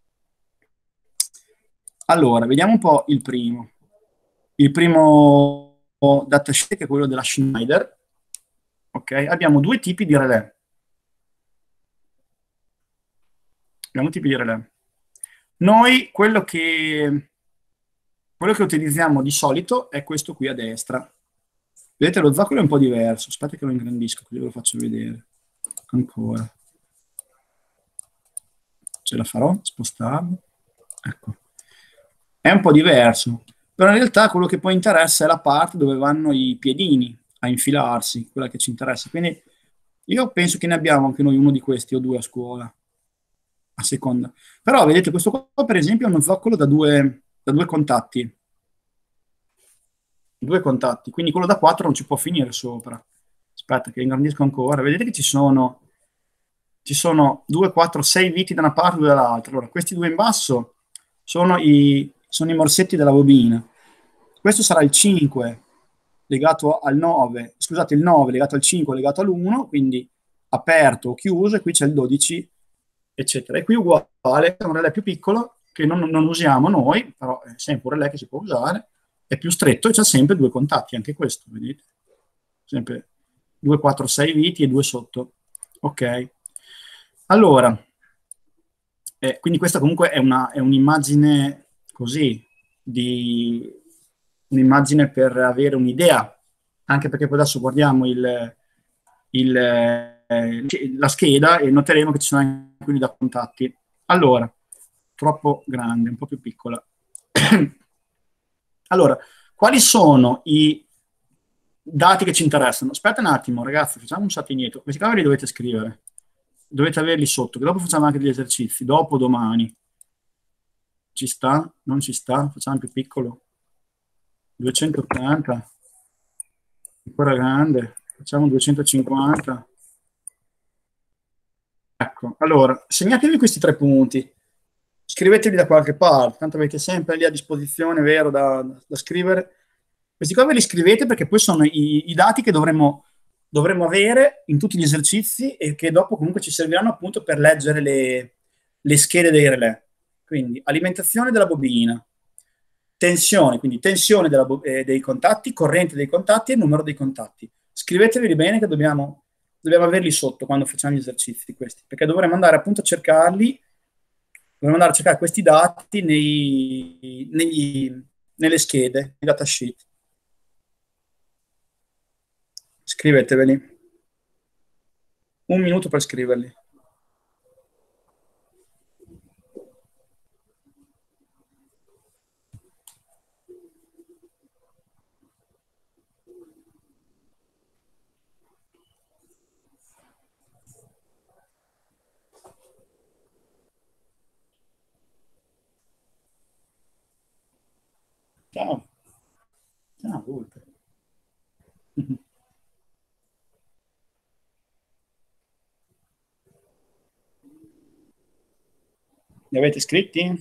Allora, vediamo un po' il primo. Il primo datasheet, che è quello della Schneider. Ok, abbiamo due tipi di relè. Abbiamo tipi di relè. Noi quello che, quello che utilizziamo di solito è questo qui a destra. Vedete, lo zoccolo è un po' diverso. Aspetta che lo ingrandisco, così ve lo faccio vedere. Ancora. Ce la farò, spostarlo. Ecco. È un po' diverso. Però in realtà quello che poi interessa è la parte dove vanno i piedini a infilarsi, quella che ci interessa. Quindi io penso che ne abbiamo anche noi uno di questi o due a scuola. A seconda. Però vedete, questo qua per esempio è uno zoccolo da due, da due contatti. Due contatti, quindi quello da quattro non ci può finire sopra. Aspetta che ingrandisco ancora. Vedete che ci sono, ci sono due, quattro, sei viti da una parte e due dall'altra. Allora, questi due in basso sono i, sono i morsetti della bobina. Questo sarà il cinque legato al nove, scusate, il nove legato al cinque legato all'uno, quindi aperto o chiuso, e qui c'è il dodici, eccetera. E qui uguale, è un relè più piccolo che non, non usiamo noi, però è sempre un relè che si può usare, è più stretto e c'ha sempre due contatti, anche questo, vedete? Sempre due, quattro, sei viti e due sotto. Ok. Allora, eh, quindi questa comunque è una, è un'immagine così, di un'immagine per avere un'idea, anche perché poi adesso guardiamo il, il, eh, la scheda e noteremo che ci sono anche quelli da contatti. Allora, troppo grande, un po' più piccola. Allora, quali sono i dati che ci interessano? Aspetta un attimo, ragazzi, facciamo un salto indietro. Questi qua ve li dovete scrivere. dovete averli sotto, che dopo facciamo anche degli esercizi, dopo domani. Ci sta? Non ci sta? Facciamo più piccolo. duecentottanta. Ancora grande. Facciamo duecentocinquanta. Ecco, allora, segnatevi questi tre punti. Scriveteli da qualche parte, tanto avete sempre lì a disposizione, vero, da, da scrivere. Questi qua ve li scrivete perché poi sono i, i dati che dovremmo, dovremmo avere in tutti gli esercizi e che dopo comunque ci serviranno appunto per leggere le, le schede dei relè. Quindi alimentazione della bobina, tensione, quindi tensione della bo- eh, dei contatti, corrente dei contatti e numero dei contatti. Scriveteli bene che dobbiamo, dobbiamo averli sotto quando facciamo gli esercizi questi, perché dovremo andare appunto a cercarli, dovremo andare a cercare questi dati nei, negli, nelle schede, nei datasheet. Scriveteveli. Un minuto per scriverli. Ciao. Ciao, Volpe. Li avete scritti?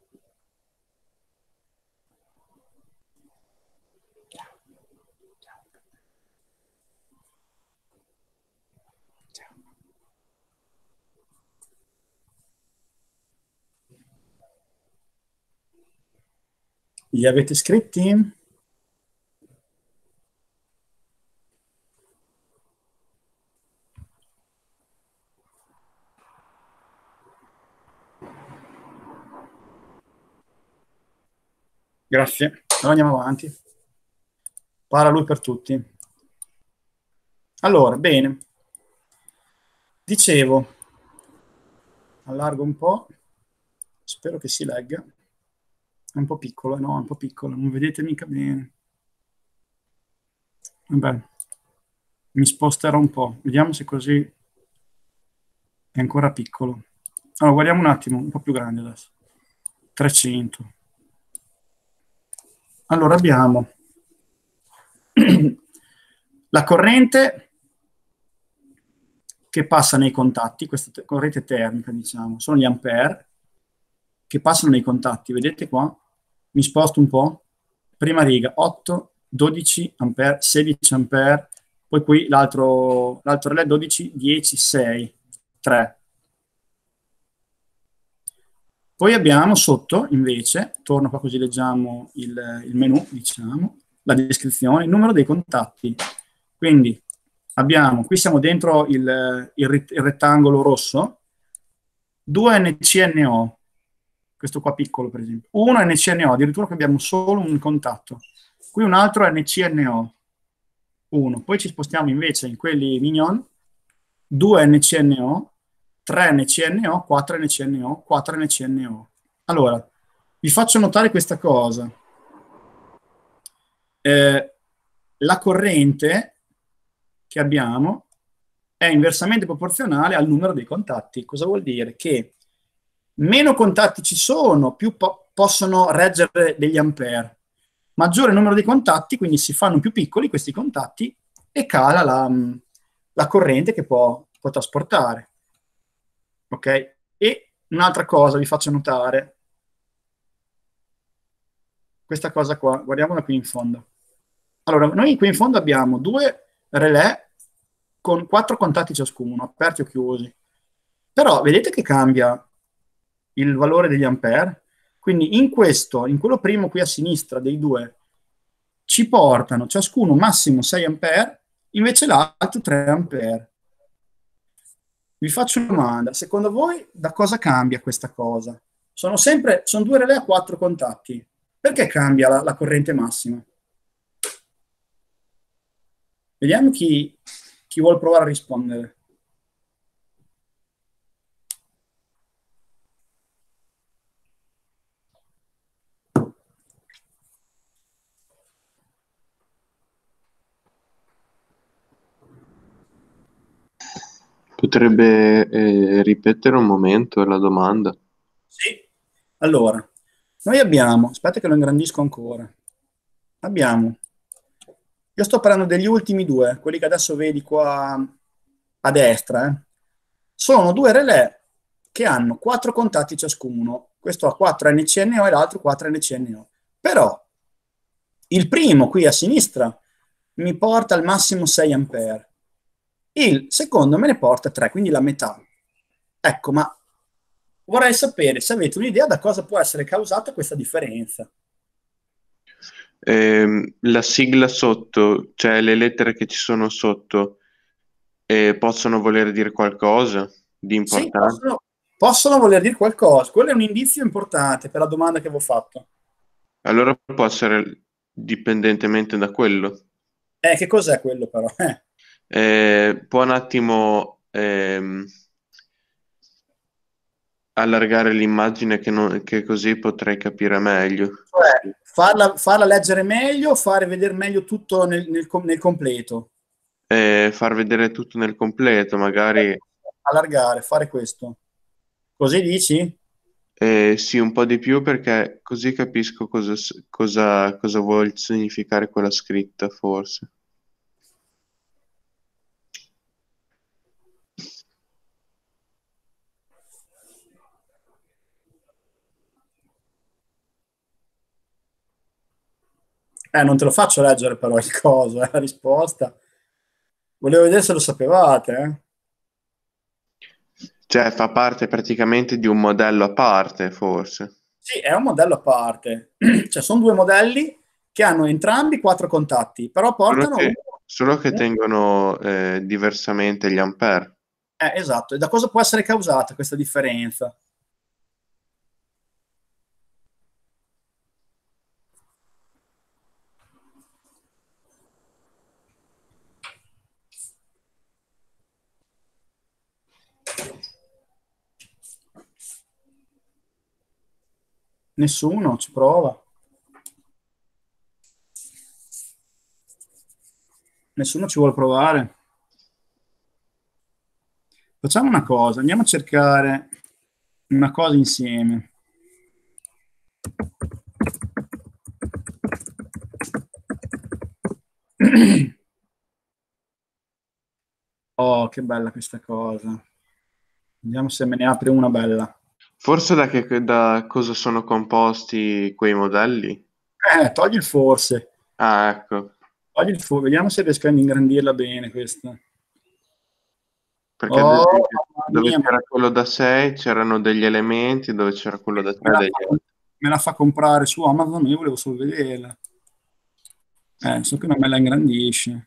Li avete scritti? Grazie. Allora andiamo avanti. Parla lui per tutti. Allora, bene. Dicevo, allargo un po', spero che si legga. È un po' piccolo, no, è un po' piccolo, non vedete mica bene. Vabbè, mi sposterò un po', vediamo se così è ancora piccolo. Allora, guardiamo un attimo, un po' più grande adesso. trecento. Allora, abbiamo la corrente che passa nei contatti, questa corrente termica, diciamo, sono gli ampere che passano nei contatti. Vedete qua? Mi sposto un po'. Prima riga, otto, dodici ampere, sedici ampere, poi qui l'altro relè dodici, dieci, sei, tre. Poi abbiamo sotto, invece, torno qua così leggiamo il, il menu, diciamo, la descrizione, il numero dei contatti. Quindi abbiamo, qui siamo dentro il, il, il rettangolo rosso, due N C N O, questo qua piccolo per esempio, uno N C N O, addirittura che abbiamo solo un contatto, qui un altro N C N O, uno, poi ci spostiamo invece in quelli mignon, due N C N O, tre N C N O, quattro N C N O, quattro N C N O. Allora, vi faccio notare questa cosa. Eh, la corrente che abbiamo è inversamente proporzionale al numero dei contatti. Cosa vuol dire? Che meno contatti ci sono, più po- possono reggere degli ampere. Maggiore numero di contatti, quindi si fanno più piccoli questi contatti e cala la, la corrente che può, può trasportare. Ok? E un'altra cosa vi faccio notare. Questa cosa qua, guardiamola qui in fondo. Allora, noi qui in fondo abbiamo due relè con quattro contatti ciascuno, aperti o chiusi. Però vedete che cambia il valore degli ampere? Quindi in questo, in quello primo qui a sinistra dei due, ci portano ciascuno massimo sei ampere, invece l'altro tre ampere. Vi faccio una domanda, secondo voi da cosa cambia questa cosa? Sono sempre, sono due relè a quattro contatti. Perché cambia la, la corrente massima? Vediamo chi, chi vuole provare a rispondere. Potrebbe eh, ripetere un momento la domanda? Sì. Allora, noi abbiamo, aspetta che lo ingrandisco ancora, abbiamo, io sto parlando degli ultimi due, quelli che adesso vedi qua a destra, eh. Sono due relè che hanno quattro contatti ciascuno, questo ha quattro N C N O e l'altro quattro N C N O, però il primo qui a sinistra mi porta al massimo sei ampere, il secondo me ne porta tre, quindi la metà. Ecco, ma vorrei sapere se avete un'idea da cosa può essere causata questa differenza. Ehm, la sigla sotto, cioè le lettere che ci sono sotto, eh, possono voler dire qualcosa di Sì, importante? possono, possono voler dire qualcosa. Quello è un indizio importante per la domanda che avevo fatto. Allora può essere dipendentemente da quello. Eh, che cos'è quello però? Eh. Eh, può un attimo ehm, allargare l'immagine che, non- che così potrei capire meglio. Cioè, farla, farla leggere meglio, fare vedere meglio tutto nel, nel com- nel completo. Eh, far vedere tutto nel completo, magari Allargare, fare questo. Così dici? eh, sì, un po' di più perché così capisco cosa, s- cosa, cosa vuol significare quella scritta, forse. Eh, non te lo faccio leggere però il coso, è la risposta. Volevo vedere se lo sapevate, eh. Cioè, fa parte praticamente di un modello a parte, forse. Sì, è un modello a parte. Cioè, sono due modelli che hanno entrambi quattro contatti, però Solo portano che, uno. solo che tengono eh, diversamente gli ampere. Eh, esatto. E da cosa può essere causata questa differenza? Nessuno ci prova. Nessuno ci vuole provare. Facciamo una cosa, andiamo a cercare una cosa insieme. Oh, che bella questa cosa. Vediamo se me ne apre una bella. Forse da, che, da cosa sono composti quei modelli? Eh, togli il forse. Ah, ecco. Togli il forse. Vediamo se riesco a ingrandirla bene questa. Perché ad Oh, esempio mamma dove mia, c'era quello da sei c'erano degli elementi, dove c'era quello da me tre la, degli fa, altri. me la fa comprare su Amazon, io volevo solo vederla. Eh, so che non me la ingrandisce.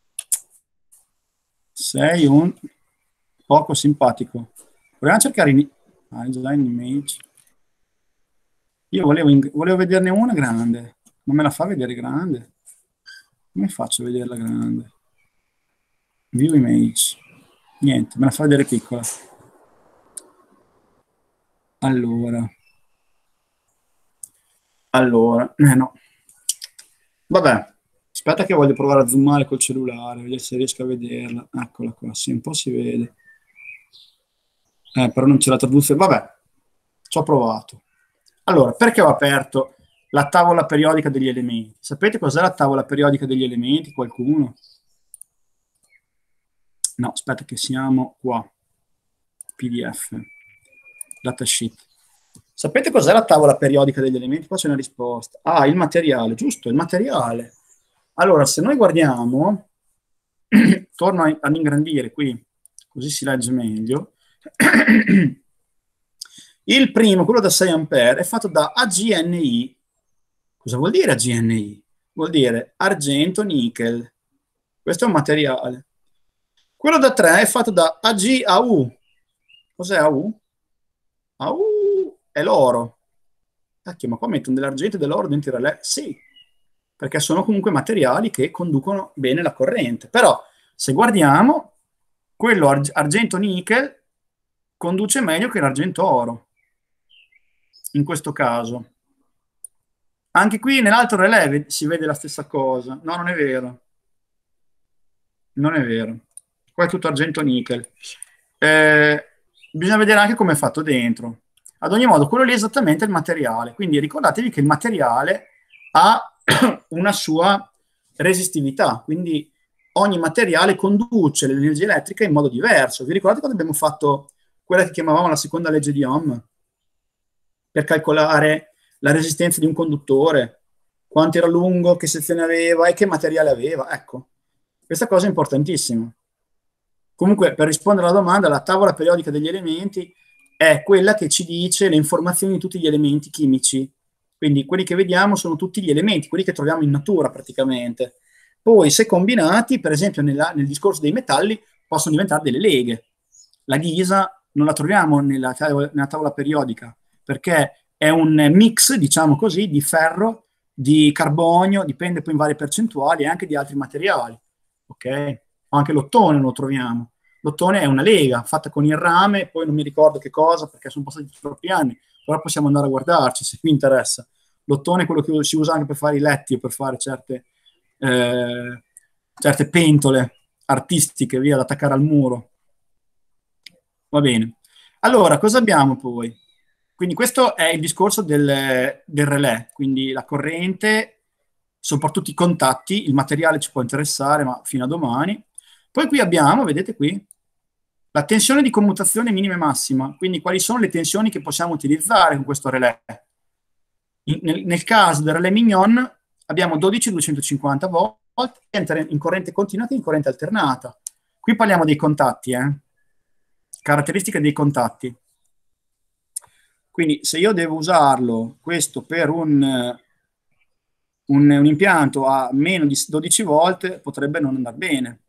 Sei un poco simpatico. Proviamo a cercare in ah, design image. Io volevo, ing- volevo vederne una grande, non me la fa vedere grande. Come faccio a vederla grande? View image. Niente, me la fa vedere piccola. Allora. Allora, eh no. Vabbè, aspetta che voglio provare a zoomare col cellulare, vedere se riesco a vederla. Eccola qua, sì, un po' si vede. Eh, però non c'è la traduzione. Vabbè, ci ho provato. Allora, perché ho aperto la tavola periodica degli elementi? Sapete cos'è la tavola periodica degli elementi? Qualcuno? No, aspetta che siamo qua. P D F. Datasheet. Sapete cos'è la tavola periodica degli elementi? Qua c'è una risposta. Ah, il materiale, giusto, il materiale. Allora, se noi guardiamo, torno a- ad ingrandire qui, così si legge meglio. Il primo, quello da sei ampere, è fatto da A G N I. Cosa vuol dire A G N I? Vuol dire argento, nickel. Questo è un materiale. Quello da tre è fatto da A G A U. Cos'è A U? A U è l'oro. Cacchio, ma qua mettono dell'argento e dell'oro dentro i relè? Sì, perché sono comunque materiali che conducono bene la corrente. Però, se guardiamo, quello arg- argento-nickel conduce meglio che l'argento-oro, in questo caso. Anche qui nell'altro relè ve- si vede la stessa cosa. No, non è vero. Non è vero. Qua è tutto argento-nickel. eh, bisogna vedere anche come è fatto dentro. Ad ogni modo, quello lì è esattamente il materiale, quindi ricordatevi che il materiale ha una sua resistività, quindi ogni materiale conduce l'energia elettrica in modo diverso. Vi ricordate quando abbiamo fatto quella che chiamavamo la seconda legge di Ohm? Per calcolare la resistenza di un conduttore, quanto era lungo, che sezione aveva e che materiale aveva. Ecco, questa cosa è importantissima. Comunque, per rispondere alla domanda, la tavola periodica degli elementi è quella che ci dice le informazioni di tutti gli elementi chimici. Quindi quelli che vediamo sono tutti gli elementi, quelli che troviamo in natura praticamente. Poi, se combinati, per esempio nella, nel discorso dei metalli, possono diventare delle leghe. La ghisa non la troviamo nella tavola, nella tavola periodica, perché è un mix, diciamo così, di ferro, di carbonio, dipende poi in varie percentuali, e anche di altri materiali. Ok? Anche l'ottone non lo troviamo. L'ottone è una lega fatta con il rame, poi non mi ricordo che cosa, perché sono passati troppi anni, però possiamo andare a guardarci se vi interessa. L'ottone è quello che si usa anche per fare i letti o per fare certe, eh, certe pentole artistiche, via, da attaccare al muro. Va bene. Allora, cosa abbiamo poi? Quindi questo è il discorso del, del relè, quindi la corrente, soprattutto i contatti, il materiale ci può interessare, ma fino a domani. Poi qui abbiamo, vedete qui, la tensione di commutazione minima e massima, quindi quali sono le tensioni che possiamo utilizzare con questo relè. In, nel, nel caso del relè Mignon abbiamo dodici duecentocinquanta volt in corrente continua e in corrente alternata. Qui parliamo dei contatti, eh? Caratteristiche dei contatti. Quindi se io devo usarlo, questo per un, un, un impianto a meno di dodici volt, potrebbe non andare bene.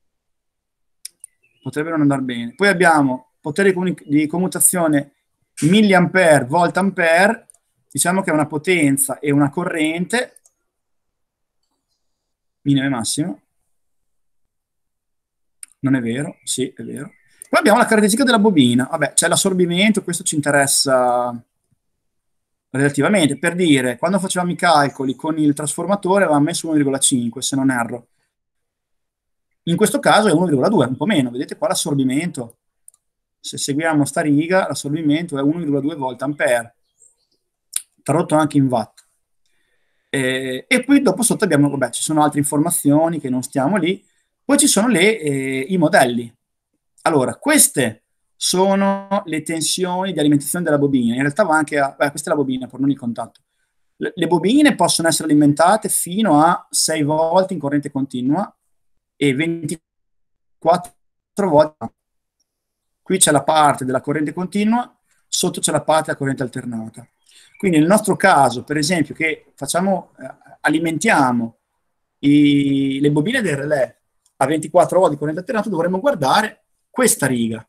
Potrebbe non andare bene. Poi abbiamo potere di commutazione milliampere, volt ampere, diciamo che è una potenza e una corrente, minima e massima. Non è vero? Sì, è vero. Poi abbiamo la caratteristica della bobina. Vabbè, c'è l'assorbimento, questo ci interessa relativamente. Per dire, quando facevamo i calcoli con il trasformatore avevamo messo uno virgola cinque, se non erro. In questo caso è uno virgola due, un po' meno. Vedete qua l'assorbimento. Se seguiamo sta riga, l'assorbimento è uno virgola due volt ampere, tradotto anche in watt. E, e poi dopo sotto abbiamo, vabbè, ci sono altre informazioni che non stiamo lì. Poi ci sono le, eh, i modelli. Allora, queste sono le tensioni di alimentazione della bobina. In realtà va anche a... Beh, questa è la bobina, per non il contatto. Le, le bobine possono essere alimentate fino a sei volt in corrente continua e ventiquattro volt. Qui c'è la parte della corrente continua, sotto c'è la parte della corrente alternata. Quindi nel nostro caso, per esempio, che facciamo, eh, alimentiamo i, le bobine del relè a ventiquattro volt di corrente alternata, dovremmo guardare questa riga.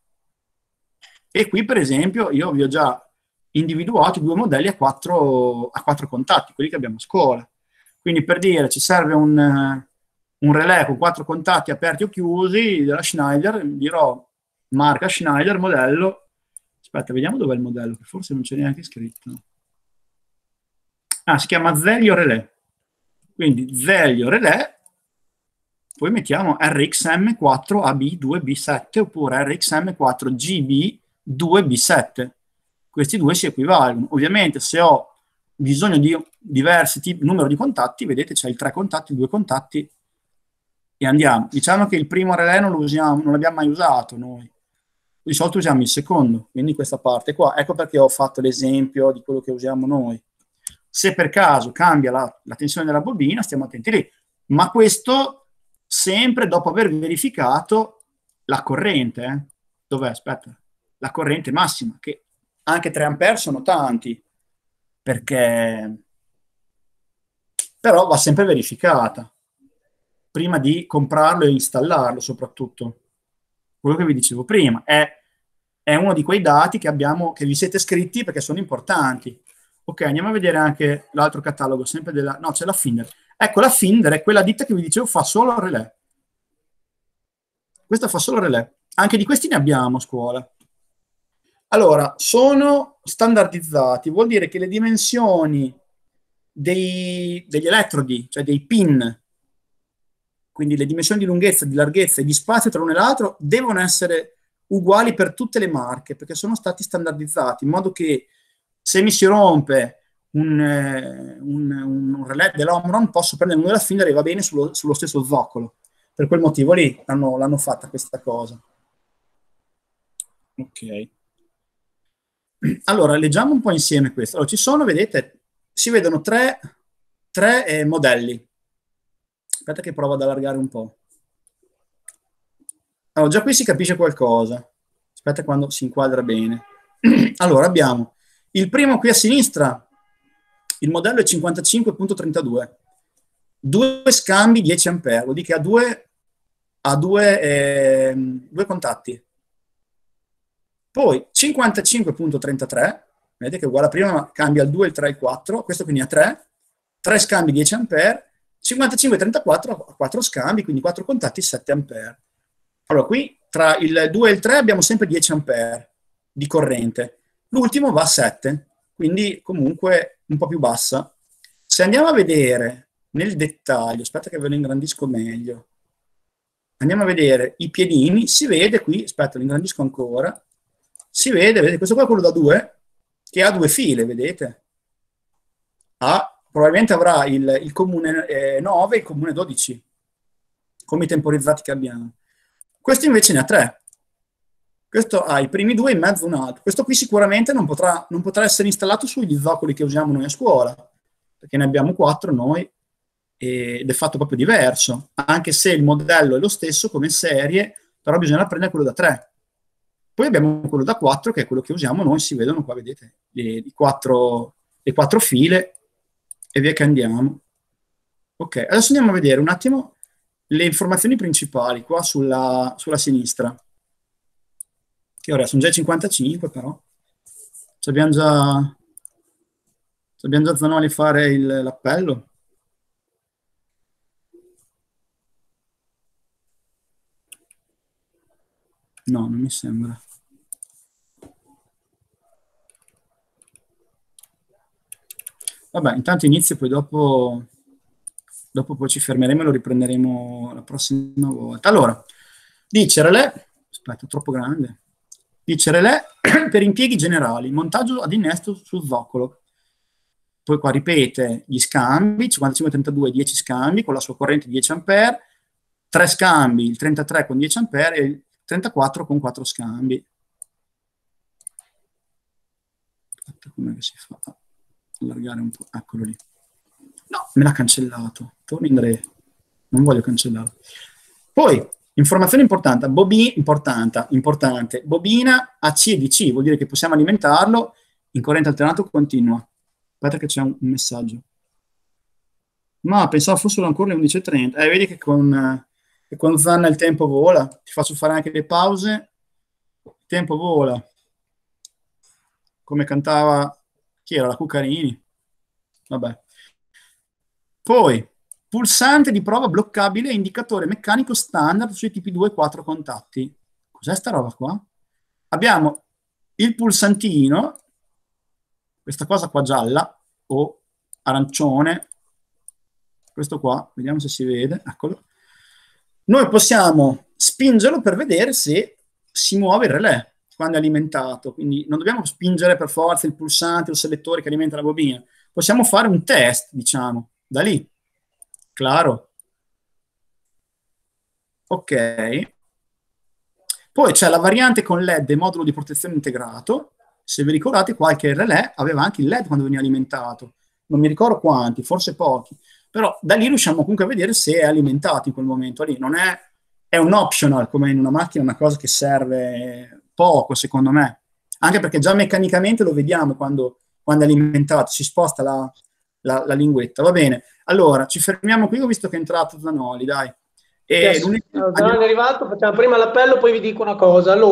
E qui, per esempio, io vi ho già individuato due modelli a quattro, a quattro contatti, quelli che abbiamo a scuola. Quindi, per dire, ci serve un, un relè con quattro contatti aperti o chiusi della Schneider, dirò marca Schneider, modello. Aspetta, vediamo dov'è il modello, che forse non c'è neanche scritto. Ah, si chiama Zelio Relè. Quindi Zelio Relè. Poi mettiamo R X M quattro A B due B sette oppure R X M quattro G B due B sette. Questi due si equivalgono. Ovviamente se ho bisogno di diversi tipi, numero di contatti, vedete c'è il tre contatti, due contatti e andiamo. Diciamo che il primo relè non lo usiamo, non l'abbiamo mai usato noi. Di solito usiamo il secondo, quindi questa parte qua. Ecco perché ho fatto l'esempio di quello che usiamo noi. Se per caso cambia la, la tensione della bobina, stiamo attenti lì. Ma questo sempre dopo aver verificato la corrente. Eh? Dov'è? Aspetta. La corrente massima, che anche tre ampere sono tanti, perché però va sempre verificata prima di comprarlo e installarlo, soprattutto. Quello che vi dicevo prima è, è uno di quei dati che abbiamo, che vi siete scritti perché sono importanti. Ok, andiamo a vedere anche l'altro catalogo, sempre della... No, c'è la Finder. Ecco, la Finder è quella ditta che vi dicevo fa solo relè. Questa fa solo relè. Anche di questi ne abbiamo a scuola. Allora, sono standardizzati, vuol dire che le dimensioni dei, degli elettrodi, cioè dei pin, quindi le dimensioni di lunghezza, di larghezza e di spazio tra l'uno e l'altro, devono essere uguali per tutte le marche, perché sono stati standardizzati, in modo che se mi si rompe un, eh, un, un relè dell'Omron, posso prendere uno della Findor e va bene sullo, sullo stesso zoccolo. Per quel motivo lì l'hanno, l'hanno fatta questa cosa. Ok. Allora, leggiamo un po' insieme questo. Allora, ci sono, vedete, si vedono tre, tre eh, modelli. Aspetta che provo ad allargare un po'. Allora, già qui si capisce qualcosa. Aspetta quando si inquadra bene. Allora, abbiamo il primo qui a sinistra, il modello è cinquantacinque punto trentadue. Due scambi dieci ampere, vuol dire che ha due, ha due, eh, due contatti. Poi cinquantacinque punto trentatré, vedete che è uguale a prima, ma cambia il due, il tre e il quattro, questo quindi ha tre, tre scambi dieci ampere, cinquantacinque trentaquattro ha quattro scambi, quindi quattro contatti sette ampere. Allora qui tra il due e il tre abbiamo sempre dieci ampere di corrente, l'ultimo va a sette, quindi comunque un po' più bassa. Se andiamo a vedere nel dettaglio, aspetta che ve lo ingrandisco meglio, andiamo a vedere i piedini, si vede qui, aspetta lo ingrandisco ancora, si vede, vedete, questo qua è quello da due, che ha due file, vedete? Ha, probabilmente avrà il, il comune eh, nove e il comune dodici, come i temporizzati che abbiamo. Questo invece ne ha tre. Questo ha i primi due e in mezzo un altro. Questo qui sicuramente non potrà, non potrà essere installato sugli zoccoli che usiamo noi a scuola, perché ne abbiamo quattro noi, ed è fatto proprio diverso, anche se il modello è lo stesso come serie, però bisogna prendere quello da tre. Poi abbiamo quello da quattro, che è quello che usiamo noi, si vedono qua, vedete, le, le, quattro, le quattro file, e via che andiamo. Ok, adesso andiamo a vedere un attimo le informazioni principali, qua sulla, sulla sinistra. Che ora sono già cinquantacinque, però. Ci abbiamo già, ci abbiamo già Zanoli a fare il, l'appello. No, non mi sembra. Vabbè, intanto inizio, poi dopo, dopo poi ci fermeremo e lo riprenderemo la prossima volta. Allora, dice relè, aspetta, è troppo grande. Dice relè per impieghi generali, montaggio ad innesto sul zoccolo. Poi qua ripete gli scambi, cinquantacinque trentadue, dieci scambi con la sua corrente dieci ampere, tre scambi, il trentatré con dieci ampere e il trentaquattro con quattro scambi. Aspetta, come si fa a allargare un po'? Eccolo lì. No, me l'ha cancellato. Torni in re. Non voglio cancellarlo. Poi, informazione importante, bobina, importante, importante, bobina A C D C, vuol dire che possiamo alimentarlo in corrente alternato continua. Aspetta che c'è un, un messaggio. Ma pensavo fossero ancora le undici e trenta. Eh, vedi che con... E con Zanna il tempo vola, ti faccio fare anche le pause, il tempo vola, come cantava, chi era, la Cuccarini? Vabbè. Poi, pulsante di prova bloccabile e indicatore meccanico standard sui tipi due e quattro contatti. Cos'è sta roba qua? Abbiamo il pulsantino, questa cosa qua gialla o arancione, questo qua, vediamo se si vede, eccolo. Noi possiamo spingerlo per vedere se si muove il relè quando è alimentato, quindi non dobbiamo spingere per forza il pulsante o il selettore che alimenta la bobina, possiamo fare un test, diciamo, da lì, claro. Ok. Poi c'è la variante con L E D e modulo di protezione integrato, se vi ricordate qualche relè aveva anche il L E D quando veniva alimentato, non mi ricordo quanti, forse pochi. Però da lì riusciamo comunque a vedere se è alimentato in quel momento lì. Non è, è un optional, come in una macchina, una cosa che serve poco, secondo me. Anche perché già meccanicamente lo vediamo quando, quando è alimentato, si sposta la, la, la linguetta. Va bene, allora ci fermiamo qui, ho visto che è entrato Zanoli, dai. E yes. Allora, Zanoli è arrivato, facciamo prima l'appello, poi vi dico una cosa. Allora,